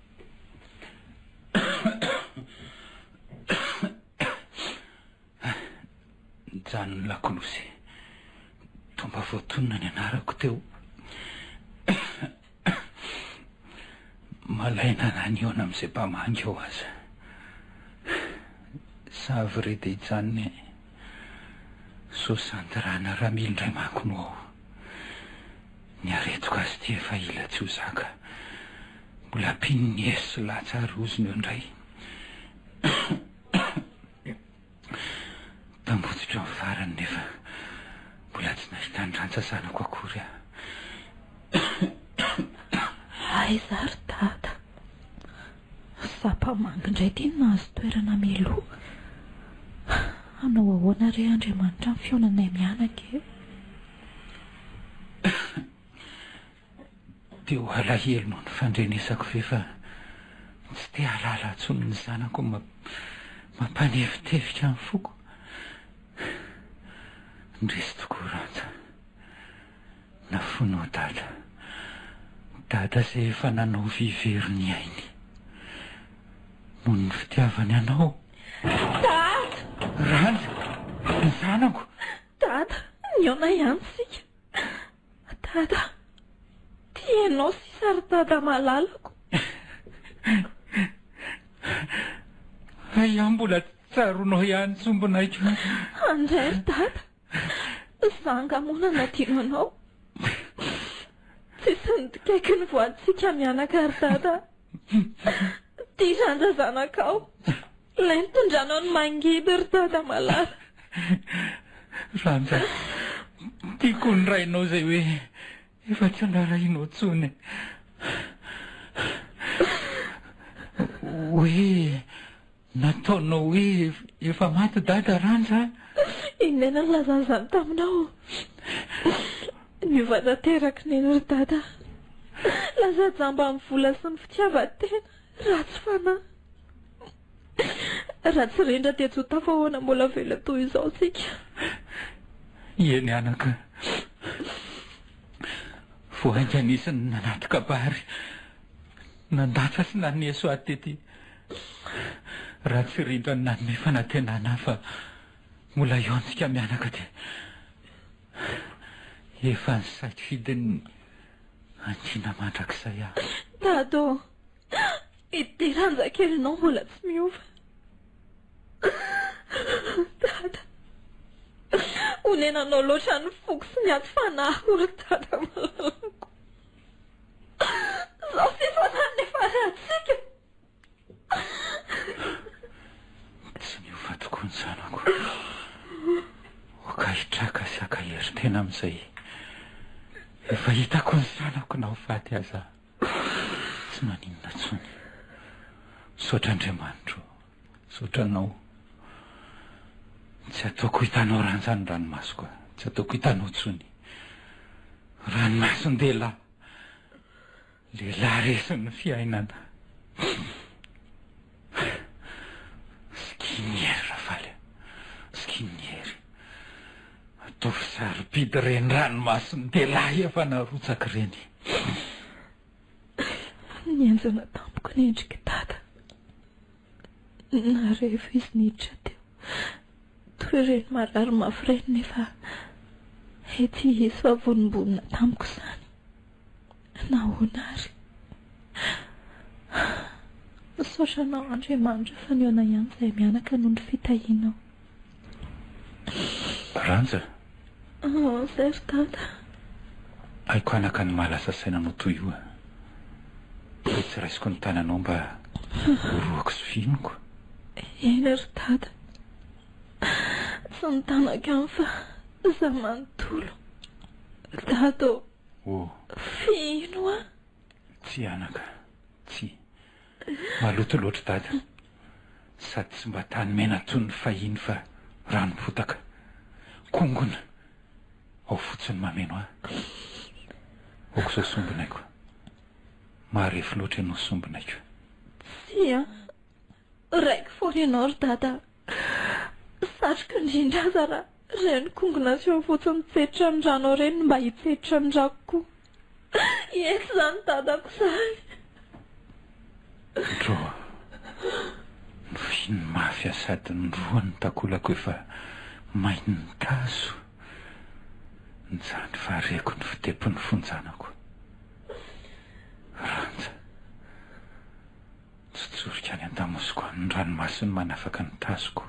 nijanony lakolosy tomba voatonona ny anarako teo malaina nany eona amin'izay mpamangy eo aza savy re dia hijanony sosandirana raha milindray manko no ao ny aretoka azy ty efa ila tsy ho zaka mbola mpiny ny esy sy latsary ozony eo indray tambotsitra ny farany nefa mbola tsy nahita ny rantsazanako akory a aiza ry dada sapamangy indray ty nahazo toerana melo anao ahoana re Andriamanitra ny fionanay mianaka e dia ho alahelo noho ny fandrenesako ve fa tsy te halala antsony ny zanako mampanevitevika amin'ny foko ndresy tokoa ranja na fonao dada dada izay efa nanao viveriny ainy noho ny fitiavany anao dada ranja ny zanako dada niona ihany sika dada tianao sisa ry dada malalako ay mbola tsaronao ihany tsombonaiky andray ry dada zanga mona natino anao tsisy nidikaiky ny voantsika mianaka ry dada ty ranja zanakao ilay nitondranao ny mangidy ry dada malala ranja tiako ny rainao izay hoe efa tsy andrarainao tsony hoe nataonao hoe efa maty dada ranja inena ny lazan'izany taminao mivadateraka neny ry dada lazajamba amin'ny vola sy ny fitiavan-tena ratsy fanahy ratsy rindra dia tsy ho tafahoana mbola vela toy izao sika eny anaka voainga anisany nanaty kabary nandatra sy naneso aty tety ratsy rindra ny nanome fanantenana fa mbola eo antsika mianaka dia efa ny saity fidiny antiana mandrakizay aho dado ity ranjan-kelinao mbola tsy miova dada honenanao loatra ny foko sy ny aty fanahy ry dada malalako zao fifanany nefa ratsika tsy miova tokoa ny zanako okahitraka sy akahery tena amin'izay efa hitako ny zanako na ho faty aza tsy maninona tsony saotra Andriamanitro saotra anao tsy ataoko hitanao ranjany ranomasoko tsy ataoko hitanao tsony ranomaso ndehilahy lehilahy resiny fiainana skinihery rafaly skinihery ataovy sarobidy reny ranomaso ndehilahy efa narotsaka reny nianjana tampoko ny endriky dada na rehefa izy niditra teo toy reny marary mafy reny nefa ety izy fa vonimbonina tampoko izany nahoana ary misaotranao Andriamanitra fa niona ihany izay mianaka noho ny fitahianao ranja zay ry dada aiko anaka ny malasa sainanao toy io a dia tsy raisiko ny tananao mba horoako sy finoko eny ry dada tsy nitanaka any fa za manontolo dado o fino a tsy anaka tsy maloto loatra dada sady tsy mba tany mena toy ny fahiny fa rano fotaka kongona ao fotsiny mameno ah oko zao sombonaiko maharefy loatra ianao sombonaiko tsy a raiky foana ianao ry dada satroka indrindra aza raha reny kongona sy eo fotsiny tsetra ny rano reny mba hitsetra ny drako koa eko zany dadako zany dro noviny mafy sady ny roany takolako efa mainy ny tazo nyjany fareko ny fitepin'ny fonjanako ranja tsotsorika any an-damosiko ny ranomasiny manafaka ny tazoko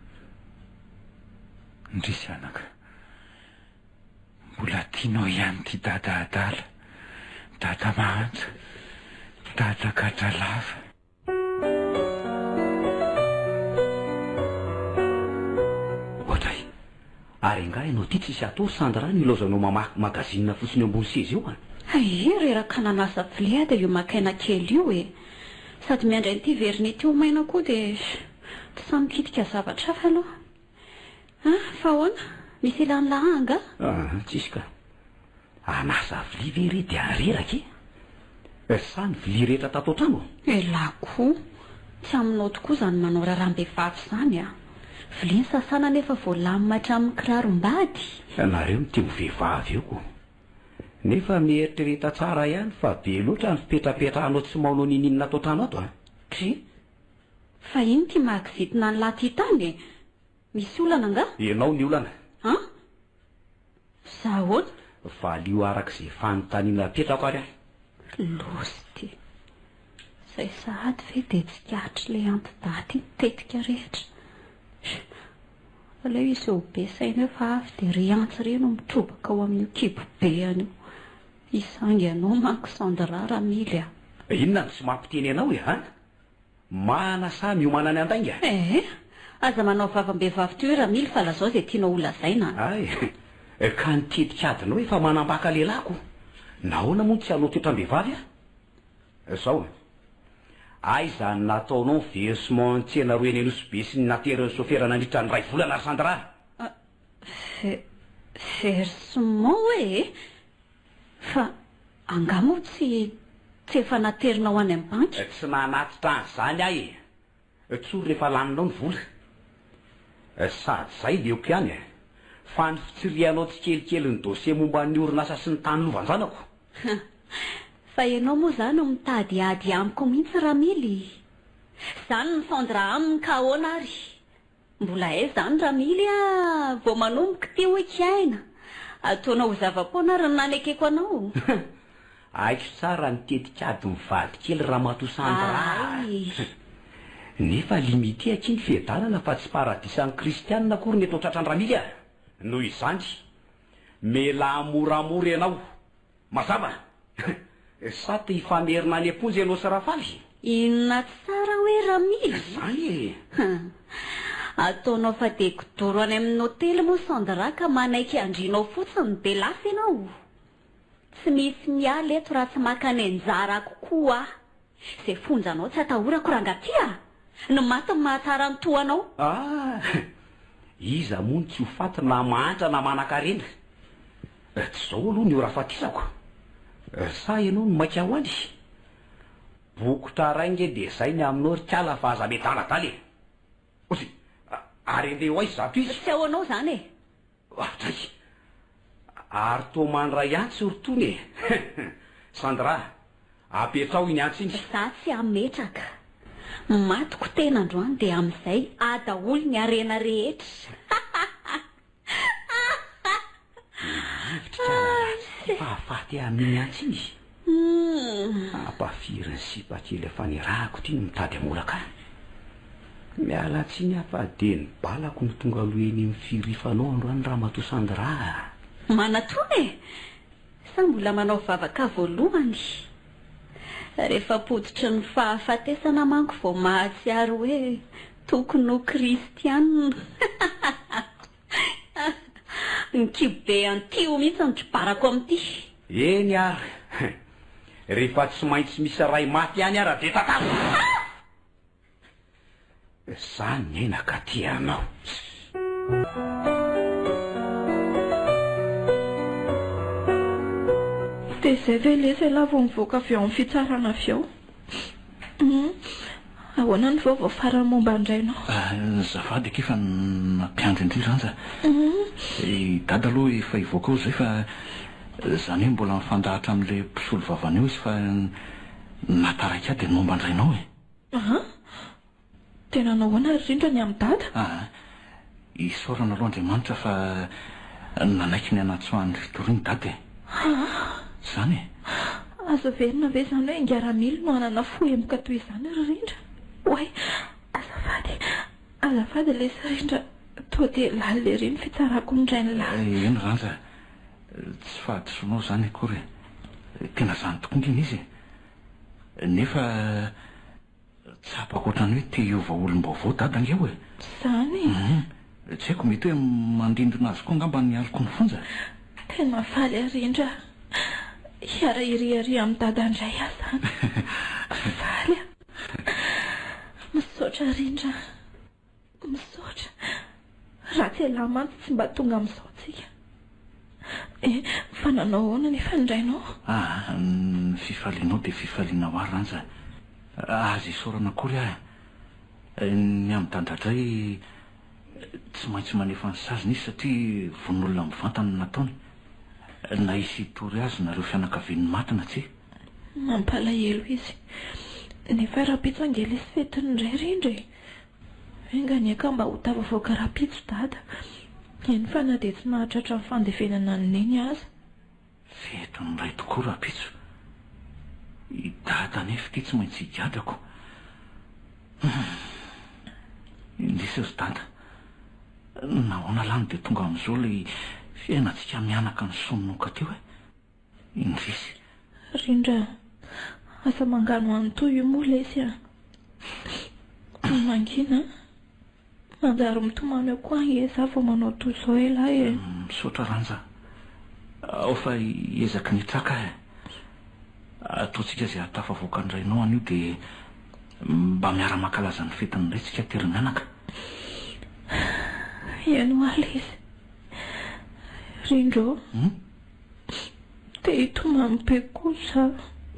ndrisy anaka mbola tianao ihany ty dada adala dada mahanja dada gadra lava ohatray ary nga ianao ty tsisy atao Sandra ny ilaozanao mamaky magazinina fotsiny ambony seza io a ai reraka nanasa vilia dia io makaina kely io e sady miandray nyity veriny ty omaina koa dia tsy samikitika zavatra hafa aloha ah fa ahoana misy ilany lahanga ah tsisy ka anasa vilia ve re dia areraky e sany vilia rehetra tato trano elako tsy aminao tokoa zany manao raharambehivavy zany a vilia ny sasana nefa voalamina hatramin'ny kirarom-bady nareo miteo vehivavy eo ko nefa mieritrereta tsara ihany fa be loatra ny fipetrapetrahanao tsy maonao nininina atao trano ato a dry fa iny ty mahakizitina ny laty tany e misy olana nga ianao ny olana a zahoana valio arak'izay fanontaniana petrako ary a losy ty zay sahady ve dia tsy katry le antidaty tetika rehetra aleo izy eo be saina efa avy dia ry antsy reno mitrobaka ao amin'ny kibo be any io isangy anao manko Sandra Ramily a inona ny tsy mampiteny anao e ha manasa miomana ny andainga e aza manao vavambehivavy ty hoe Ramily fa lazao izay tianao olazaina ay ka nitetikadinao efa manambaka lelako nahoana moa tsy hanao toetrambehivavy a zao ay zany nataonao versement tsena roa eny anosy be sy ny nateriny sofera nandritra ny ray volana ry Sandra versement hoe fa angamo tsy tsy efa naterinao any amin'ny banky tsy nanatitra an'izany ahy e tsory rehefa laninao ny vola sady zay le oko ihany fa ny fitsirianao tsy kelikely ny dossier momba ny orinasa sy ny tany lovanjanako fa ianao moa zany mitady ady amiko mihitsy Ramily zany ny Sandra aminy ka ahoana ary mbola hay zany Ramily a vao manomboka ty hoe kiaina ataonao ho zava-poana ary ny nanekeko anao aiko tsara nitetikady mivady kely raha mato Sandra nefa limité aky ny fiadanana fa tsy paradisan'ny kristianina akory ny eto tratrany Ramily a noho izany mela moramora ianao mazava sa ty hifamerina ny amponjy ianao sy rafaly inona tsara hoe Ramily zany e ataonao fa dia kodoro any amin'ny hotely moa Sandra ka manaiky andrinao fotsiny be lafy ianao tsy misy miala eto raha tsy makany anjara kokoa izay fonjanao tsy atahorako rangaty a no maty ny mahatsara ny toanao ah iza moa ny tsy ho faty na mahantra na manan-karena tsy zao aloha ny ora fatisako sa ianao no maika ho any bokotra rainge dia zay ny aminao ry kiala fa aza medaladala e ary andeha ho aizy zato izy tsy ao anao zany e atray ary to mandray antsy orotony e Sandra apetrao iny antsy iny za tsy ametraka matoko tena androany dia amin'izay adaolo ny arena rehetra fahafaty amin'iny antsy iny ampafiriny sipakely efa nirahako ty ny mitady amolaka miala tsiny afa de ny balako ny tonga aloeny mifirifanao androany raha mato Sandra manatona e sa mbola manao vavaka voalohany rehefa poditry ny fahafatesana manko vao mahatsiaro hoe tokony ho kristianina ny kibe antio mihitsy ny tribarako amin'ity eny ary rehefa tsy maintsy misy ray maty ihany ara de tatavo Zany ena ka ty anao. dia izay ve lesy ela vao mivoaka avy ao amin'ny fitsarana avy ao. Ahoana ny vaovao farany momba indrainao? Zafady ekefa nampiandry indry Ranja. Dada aloha efa hivoaka ao zay fa zany hoe mbola mifandahatra amin'ilay mpisolo vavany eo izy fa nataraiky ahy dia momba indrainao e. Aha, tena nahoana ry Rindra ny amin'ny dada? Ah, isaorana aloha Andriamanitra fa nanaiky ny anatsoan'ny fitoriany dada e. Zany e. Azo verina ve zany hoe Ingaramily no anana fohemoka toy izany ry Rindra? Oay, azafady, azafady ilay sy Rindra, toa dia laly lery ny fitsarako indray lahy. Eny Ranja, tsy fahadisoanao zany akory. Tena zany tokoa indriny izy. Nefa tsapa ohatrany hoe te hiova olom-baovao dada angeo e. Zany? Tsy haiko mety hoe mandrindrina azy koa ngamba ny aliko ny fonja. Tena faly a Rindra. Hiara iriary amin'ny dada indray aho zany. Faly a. Misaotra Rindra. Misaotra. Raha tsy ela mantsy tsy mba tonga amin'izao tsika. E, fa nanao ahoana nefa indrainao? Ah, ny fifalianao dia fifaliana ho ary Ranja. Azy isaorana akory ahy. Ny amin'ny dandradray tsy maintsy manefa ny saziny izy satria von'olona mivantana nataony. Na isy tory azy nareo fianakavian'ny matina tsy? Mampalahelo izy. Nefa rapitso angely izy fetiny indray Rindra. Enganyaka mba ho tavavoaka rapitso dada. Eny fa na dia tsy nahatratra ny fandevenana ny neny aza. Fetiny iray tokoa rapitso. I dada nefa ty tsy maintsy higadrako. Indrisy ozy dada. Nahoana lany dia tonga amin'izao ilay fiainantsika mianaka ny sononoka teo e. Indrisy. Rindra, asa mangano anotoy io moa lesy a. Mangina. Manjary mitomany eo koa ieza vao manao toy izao ela e. Misaotra Ranja. Ao fa ezaky ny traka e. Ataontsika izay hatafavoaka indrainao an'io dia mba miara-mankalaza ny fetiny indray tsika tery mianaka. Iano aly izy. Rindro. Te hitomany be kosa.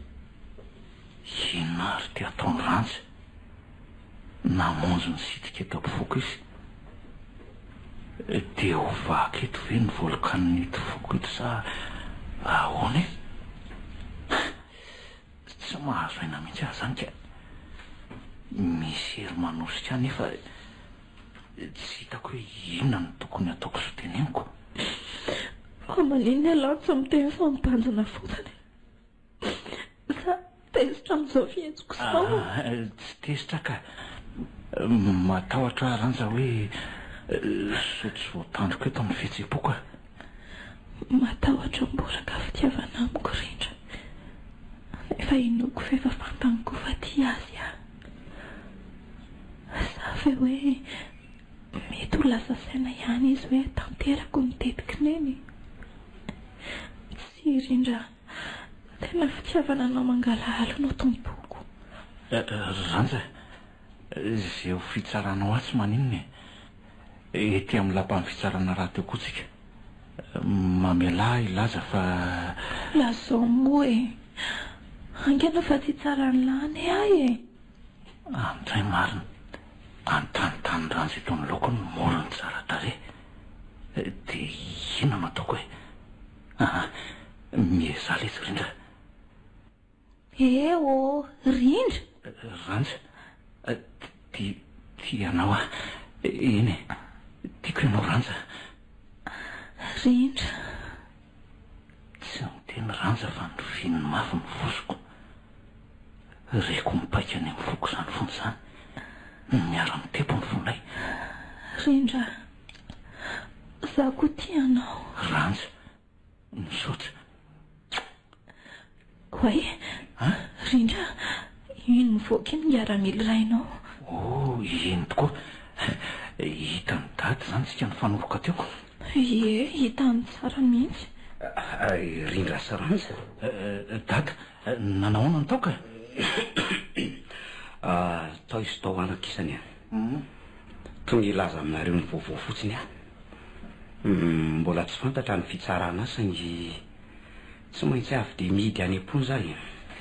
Inona ary ty ataony Ranja? Namonjy ny sitika eto ampovoaka izy. Dia ho vaky eto ve ny volkan'ny tovoko eto sa ahoana e? Tsy mahazo aina mihitsy ahy zany ka. Misy hery manosika nefa tsy hitako hoe inona ny tokony ataoko so teneniko. Fa maninona aloha tsy miteny fa mitanjona fotsiny. Sa tezitra amin'izao fihetsiko sao? Tsy tezitra ka. Matahotra Ranja hoe sotry voatandroko eto amin'ny fihetsem-poko. Matahotra mboraka fitiavana amiko Rindra. Nefa inoko fefa fantaniko fa ty azy aho. Sa fe hoe mety ho lasa saina ihany izy hoe tanterako ny tetiky neny. Tsy Rindra, tena fitiavana anao mangalahalo no tompoko. Ranja, izay ho fitsaranao atsy maninona e. Ety amin'ny lapan'ny fitsarana raha teo koa tsika. Mamela ilaza fa lazao moa e. Angena fa tsy tsara ny lany ahy e. Andray marina. Antanitany Ranja eto ny laoko ny morony tsara tare. Dia inona no ataoko e? Miezala izy Rindra. E o Rindra. Ranja, ty ty anao ah. Eny e, tiako ianao Ranja. Rindra. Tsy miteny Ranja fa ny finy mafy ny vosoko. Reko mipaika any amin'ny foko izany fony izany. Miara-mitepo ny fonay. Rindra, za koa tianao. Ranja, misaotra. Oay, Rindra, ino mivoaka iny Ingaramily rainao? Oh, ino tokoa. Hita ny dady zany tsika ny fanoroko teoko. Ie, hita ny tsara mihitsy. Rindra sy Ranja. Dady, nanahoana ny taoka? Tao izy tao anakisany. tonga ilaza aminareo ny vaovao fotsiny a mbola tsy fantatra ny fitsarana sangy tsy maintsy avy de mihidy any am-pony zahy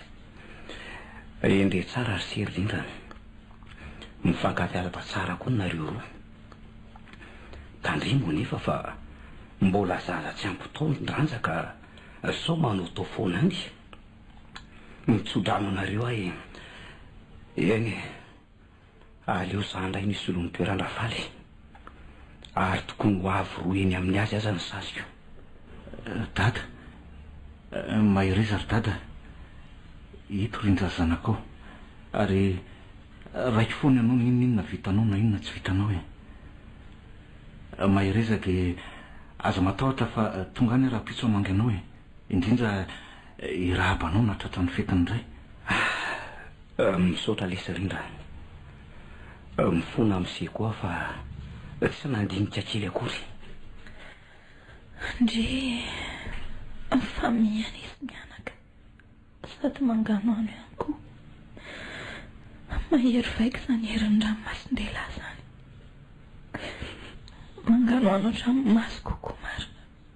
endre tsara ry sery indrindra mifankafiaraka tsara koa nareo roa tandrimo nefa fa mbola zaza tsy ampy taondranza ka sao manao tao foana any mitsodrano anareo ahy eny aleo zandray nisy olo ny toeran-drafaly ary tokony ho avy roa eny amin'ny azy aza ny saziko. Dada mahireza ry dada ito rindra zanakao ary raiky foana ianao na inona vitanao na inona tsy vitanao e mahireza de aza matahotra fa tonga any raha pitso amangy anao e indrindra irahabanao natratra ny fetiny indray. Misaotra lesy rindra mifona am'se koa fa tsy nandinika kely akory ndre famihana izy mianaka sady mangano ano ihany koa mahery vaika zany herin-dranomasin-dehilahy zany mangano ano an-dranomasy kokoa marina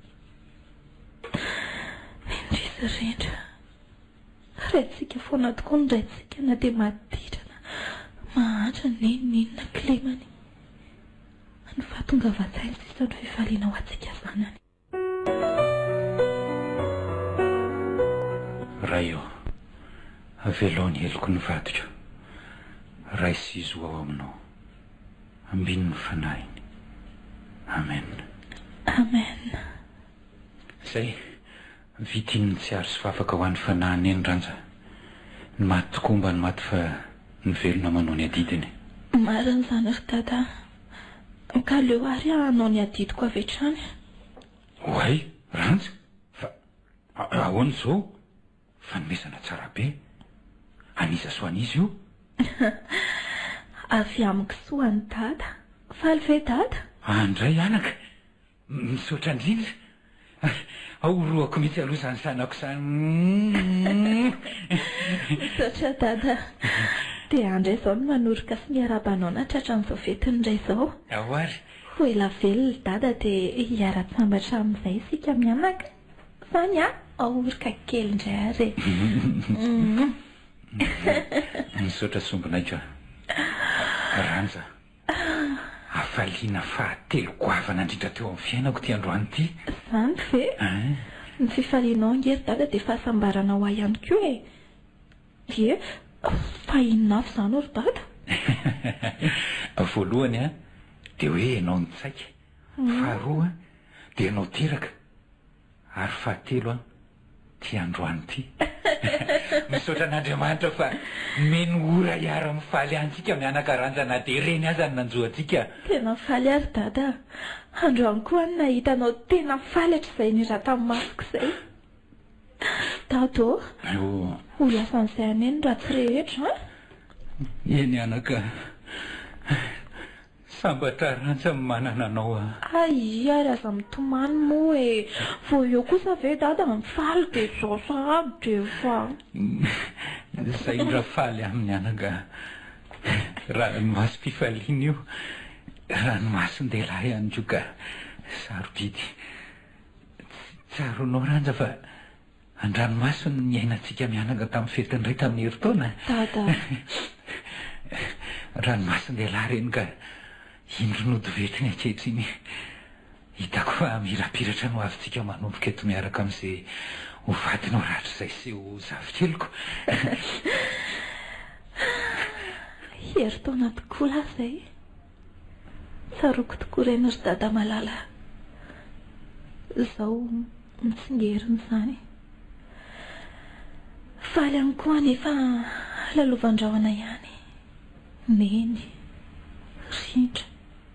indrisy rindra raintsika foana tokoa ny raintsika na dia maditrana mahantra ninninona kilemany ny fahatonga vatsainy sisa ny fifaliana ho antsika zanany. raha eo aveloany heloko ny vadiko raha isizo ao aminao ambiny ny fanahiny. Amen. Amen. Zay vitiny tsy ary sy fafaka ho an'ny fanahiny eny ranja ny maty tokoa mba ny maty fa ny velona manao ny adidiny. Marina zany ry dada ka leo ary anao ny adidiko avy hatrany. Oay ranja fa ahoana zao fanomezana tsara be aniza so an'izy io. Avy amiko soa ny dada faly ve dada andray anaka misaotra indrindra aoroako mihitsy aloha zany sanako zany. Misaotra dada dia andray zao no manoroka sy miarabanao natratra n'izao fetiny indray zao. Ahoary ho ela velona dada dia hiara-tsambatra amin'izay isika mianaka zany a aoroka kely indray ary. misaotra sombinaiko ranja afaliana fahatelo goavana indrindra teo amin'ny fiainako ty androany ty. Zany ve ny fifalianao ngery dada dia fahasambarana ho ahy ihany koa e. Ie fa inona avy zany ry dada? Voalohany a dia hoe ianao ny tsaika, faharoa dia ianao teraka, ary fahatelo a ty androany ty. Misaotra an'Andriamanitra fa meno ora hiara mifaly antsika mianaka ranja na dia reny aza ny nanjoantsika. Tena faly ary dada androany koa ny nahitanao tena faly hatr'izay niraha tamin'ny masoko izay. Dado ho lasan'izay aneny raha tsy rehetra. Eny anaka sambatra ranja manana anao a. Ai ary aza mitomany moa e. Vo eo kosa ve dada mifaly dia zao sahabo dia fa zay raha faly amin'ny anaka ranomasy fifaliana io ranomasin-dehilahy ihany koa ka sarobidy tsaronao ranja fa andranomasiny niainantsika mianaka tamin'ny fetiny iray tamin'ny herintaona. Dada ranomasin-dehilahy reny ka indronody vetriny ankehitriny hitako fa mirapiratra no avintsika manomboka eto miaraka amin'izay ho vadinao rahatr'izay sy ho zavikeliko. Herintaona tokoa lahy izay tsaroako tokoa reny ry dada malala izao mitsingeriny zany. Faly ihany koa nefa lalovandraona ihany neny rindra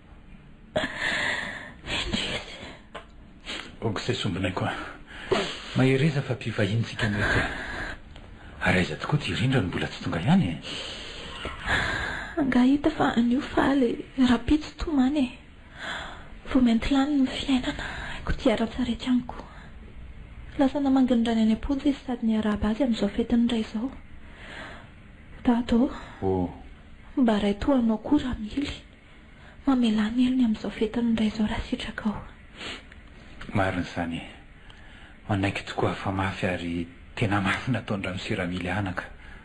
indrisy. Ogo izay sombinay koa mahireza fa mpivahintsika mety ary aiza tokoa ty rindra no mbola tsy tonga ihany e. Angahita fa anio faly rapitsy tomany e. Vo mainty lany ny fiainana kodiaran-tsarety ihany koa. Lasa namangindrany any am-ponjy izy sady niarahaba azy amin'izao fetiny indray izao. Dado oh mba ray toanao koa Ramily mamelany elony amin'izao fetiny indray izao raha sitraka ao. Marina izany manaiky tokoa fa mafy ary tena mafy nataony Ramose Ramily anaka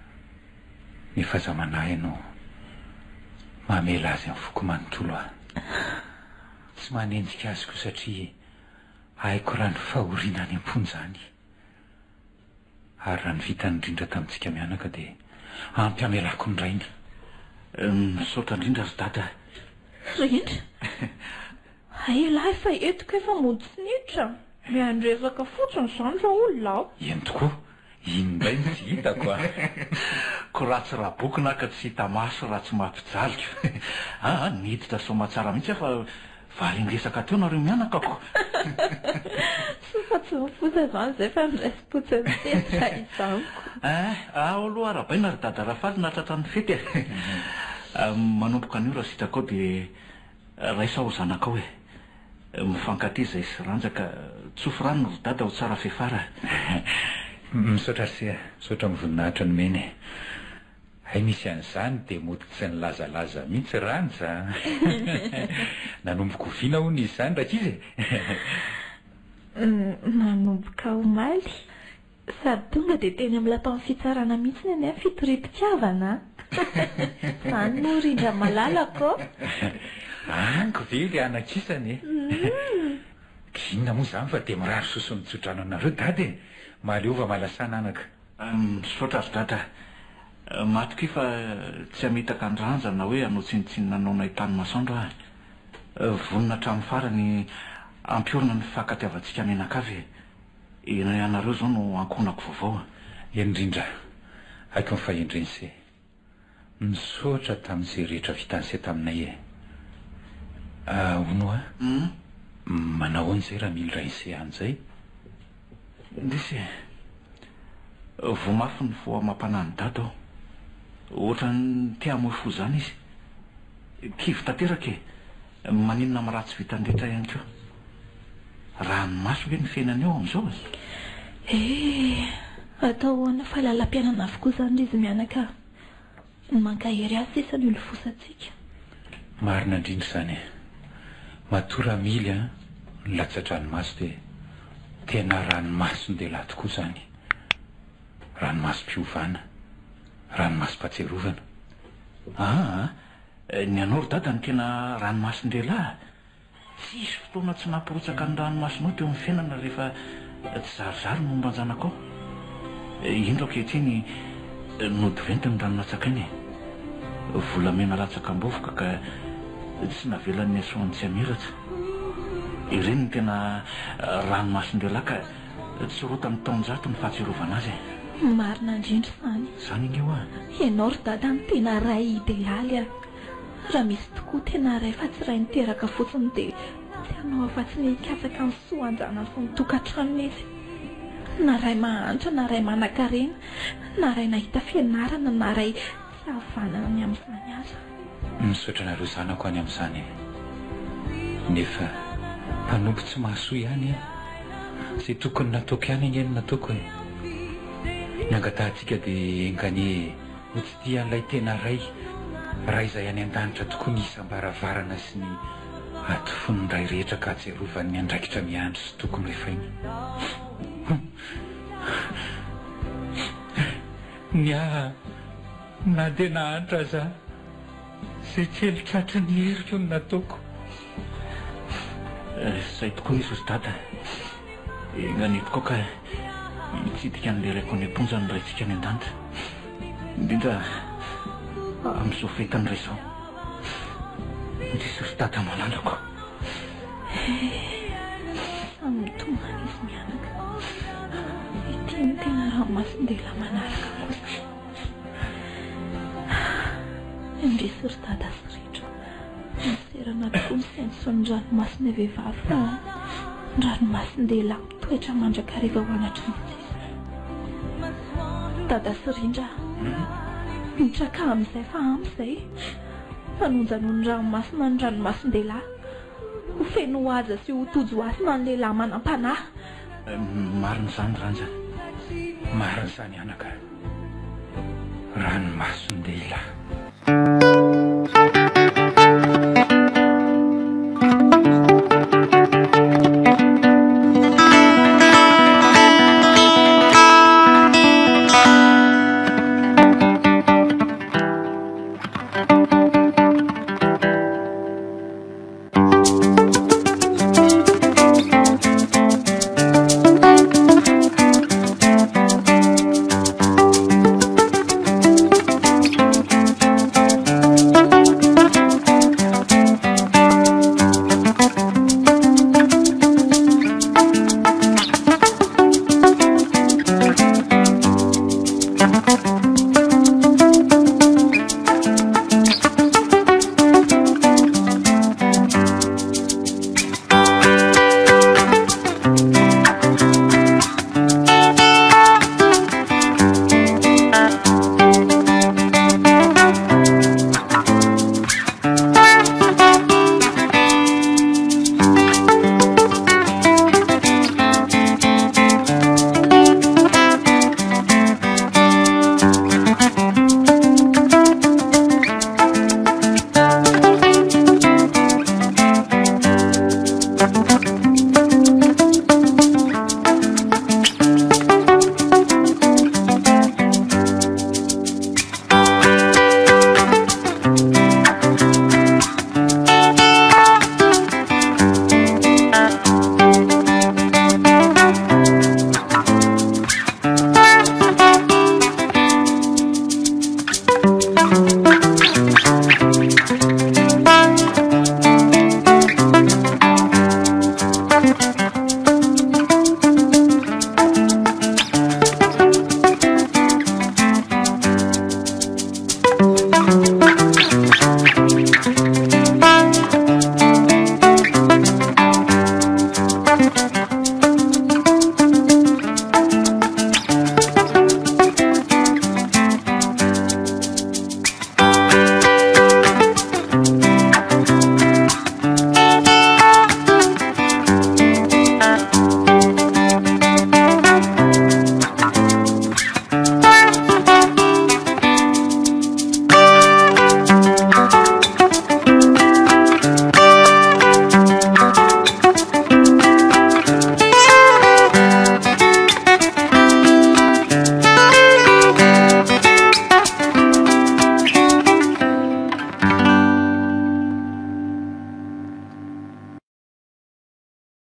nefa za manahy no mamela azy amin'ny foko manontolo aho. Tsy manenjika azy koa satria haiko raha ny fahoriana any am-pony zany ary raha ny vitany indrindra tamintsika mianaka dia ampy amelako ny rainy. Misaotra indrindra ry dada. Rindra ay lahy fa etiko efa mody sinitra miandrezaka fotsiny izany raha olona ao. Eny tokoa inondray no tsy hitako a. Ko raha tsy raha boky na ka tsy hita maso raha tsy mampijalika. Ah, niditra somatsara mihitsy fa valingesaka teo nareo mianakako. Sy fa tsy mifosa izany izay fa miresy-potsiny tetra izaniko. Eh, ao aloha arabaina ry dada Rafaly natratra ny fety. Manomboka an'io raha sitraka ao dia raisa ho zanakao e. Mifankatiza izy ranjaka tsofi rano ry dada ho tsara fefara. Misaotra sy misaotra mivoninahitra ny meny. Hay misy an'izany dia mody tsy nilazalaza mihitsy ranja. Nanomboka oviana hono izy izany raka izy e. Nanomboka omaly sady tonga dia teny amin'ny latao fitsarana mihitsy ny any fitoripitiavana. Izany no Rindra malalako. Anko ve ilay anakisany e. Inona moa izany fa dia mirary sosony tsodrano anareo dady e. Maleova malasana anaka. Misaotra ry dada. Matoky fa tsy hamitaka ny ranja na hoe hanao tsinitsinina anao nahitany masoandro ah. Vonina hatramin'ny farany ampiorina ny fankatiavantsika menakavy. Ianareo izao no ankonako vaovao. Eny Rindra, haiko ny fahendreny se. Misaotra tamin'izay rehetra vitany taminay e. Hono a? Manao an'izay raha mily rainse an'izay. Ndisy vo mafy ny vo amam-panany dada ao. Ohatra ny tia mofo izany izy. Kivy tanteraka e. Maninona amin'ny raha tsy vitandretra ihany koa. Ranomasy hoe ny fiainany eo amin'izao. Eh, atao hoana fahalalam-piainana avokoa izany izy mianaka. Ny mankahery azy sisa ny olofosantsika. Marina indrindra izany e. Matoa Ramily a ny latsat-ranomasy dia tena ranomasondehilahy tokoa izany. Ranomasom-piovana, ranomasom-patserovana. Ah, ny anao ry dada ny tena ranomason-dehilahy. Tsisy fotoana tsy namporotsaka ny ranomasonao teo amin'ny fiainana rehefa tsy zarizary no momba anjanakao. Indro ankehitriny nodiventy ny ranonatsakainy e. Volamena latsaka-mbovoka ka tsy navelan'ny asoany tsy amiratra. Ireny ny tena ranomason-dehilahy ka tsy rotany taonjato ny fahatserovana azy. Marina indrindra izany. Izany iny eo ah. Ianao ry dada ny tena ray idealy a. Raha misy tokoa tena ray fa tsy ray niteraka fotsiny dia tsy hanao afa-tsy ny hikatsaka ny soanjana sy ny tokantrano izy. Na ray mahantra, na ray manan-karena, na ray nahita fianarana, na ray tsy havanana ny amin'izany aza. Misaotra nareo zanako any amin'izany. Nefa mpanompo tsy mahasoa ihany e. Izay tokony nataoko ihany eny nataoko e. Ny angatahantsika dia engany ho tsy tia an'ilay tena ray. Ray izay any an-danitra tokoa ny isam-baravarana sy ny atofon'ny ray rehetra ka atserovan'ny andraikitra miandry sy tokony rehefa iny. Nya na dia nahantra za izay kely tratra ny heriko no nataoko. Izay tokoa izy ry dada. Enganetiko ka mitsidika an'ilay raiko ny amponja ny raintsika any an-danitra. Indrindra amin'izao fetany ray izao. Ndisy ry dada malalako. Samy mitomany izy mianaka. Ity ny tena ranomason-dehilahy manaraka kosa. Indrisy ry dada sy Rindra. Miserana tokoa ny saintsy sy ny ranomasina vehivavy fa ny ranomason-dehilahy mitoetra mandrakariva ho anatry ny tsisy. Dada sy Rindra. Mitraka amin'izay fa amin'izay fanonja noho ny ranomasina ny ranomason-dehilahy. Ho feno aza sy ho tojo asina ny lehilahy manam-panahy. Marina izany ranja. Marina izany anaka. Ranomason-dehilahy. Thank you.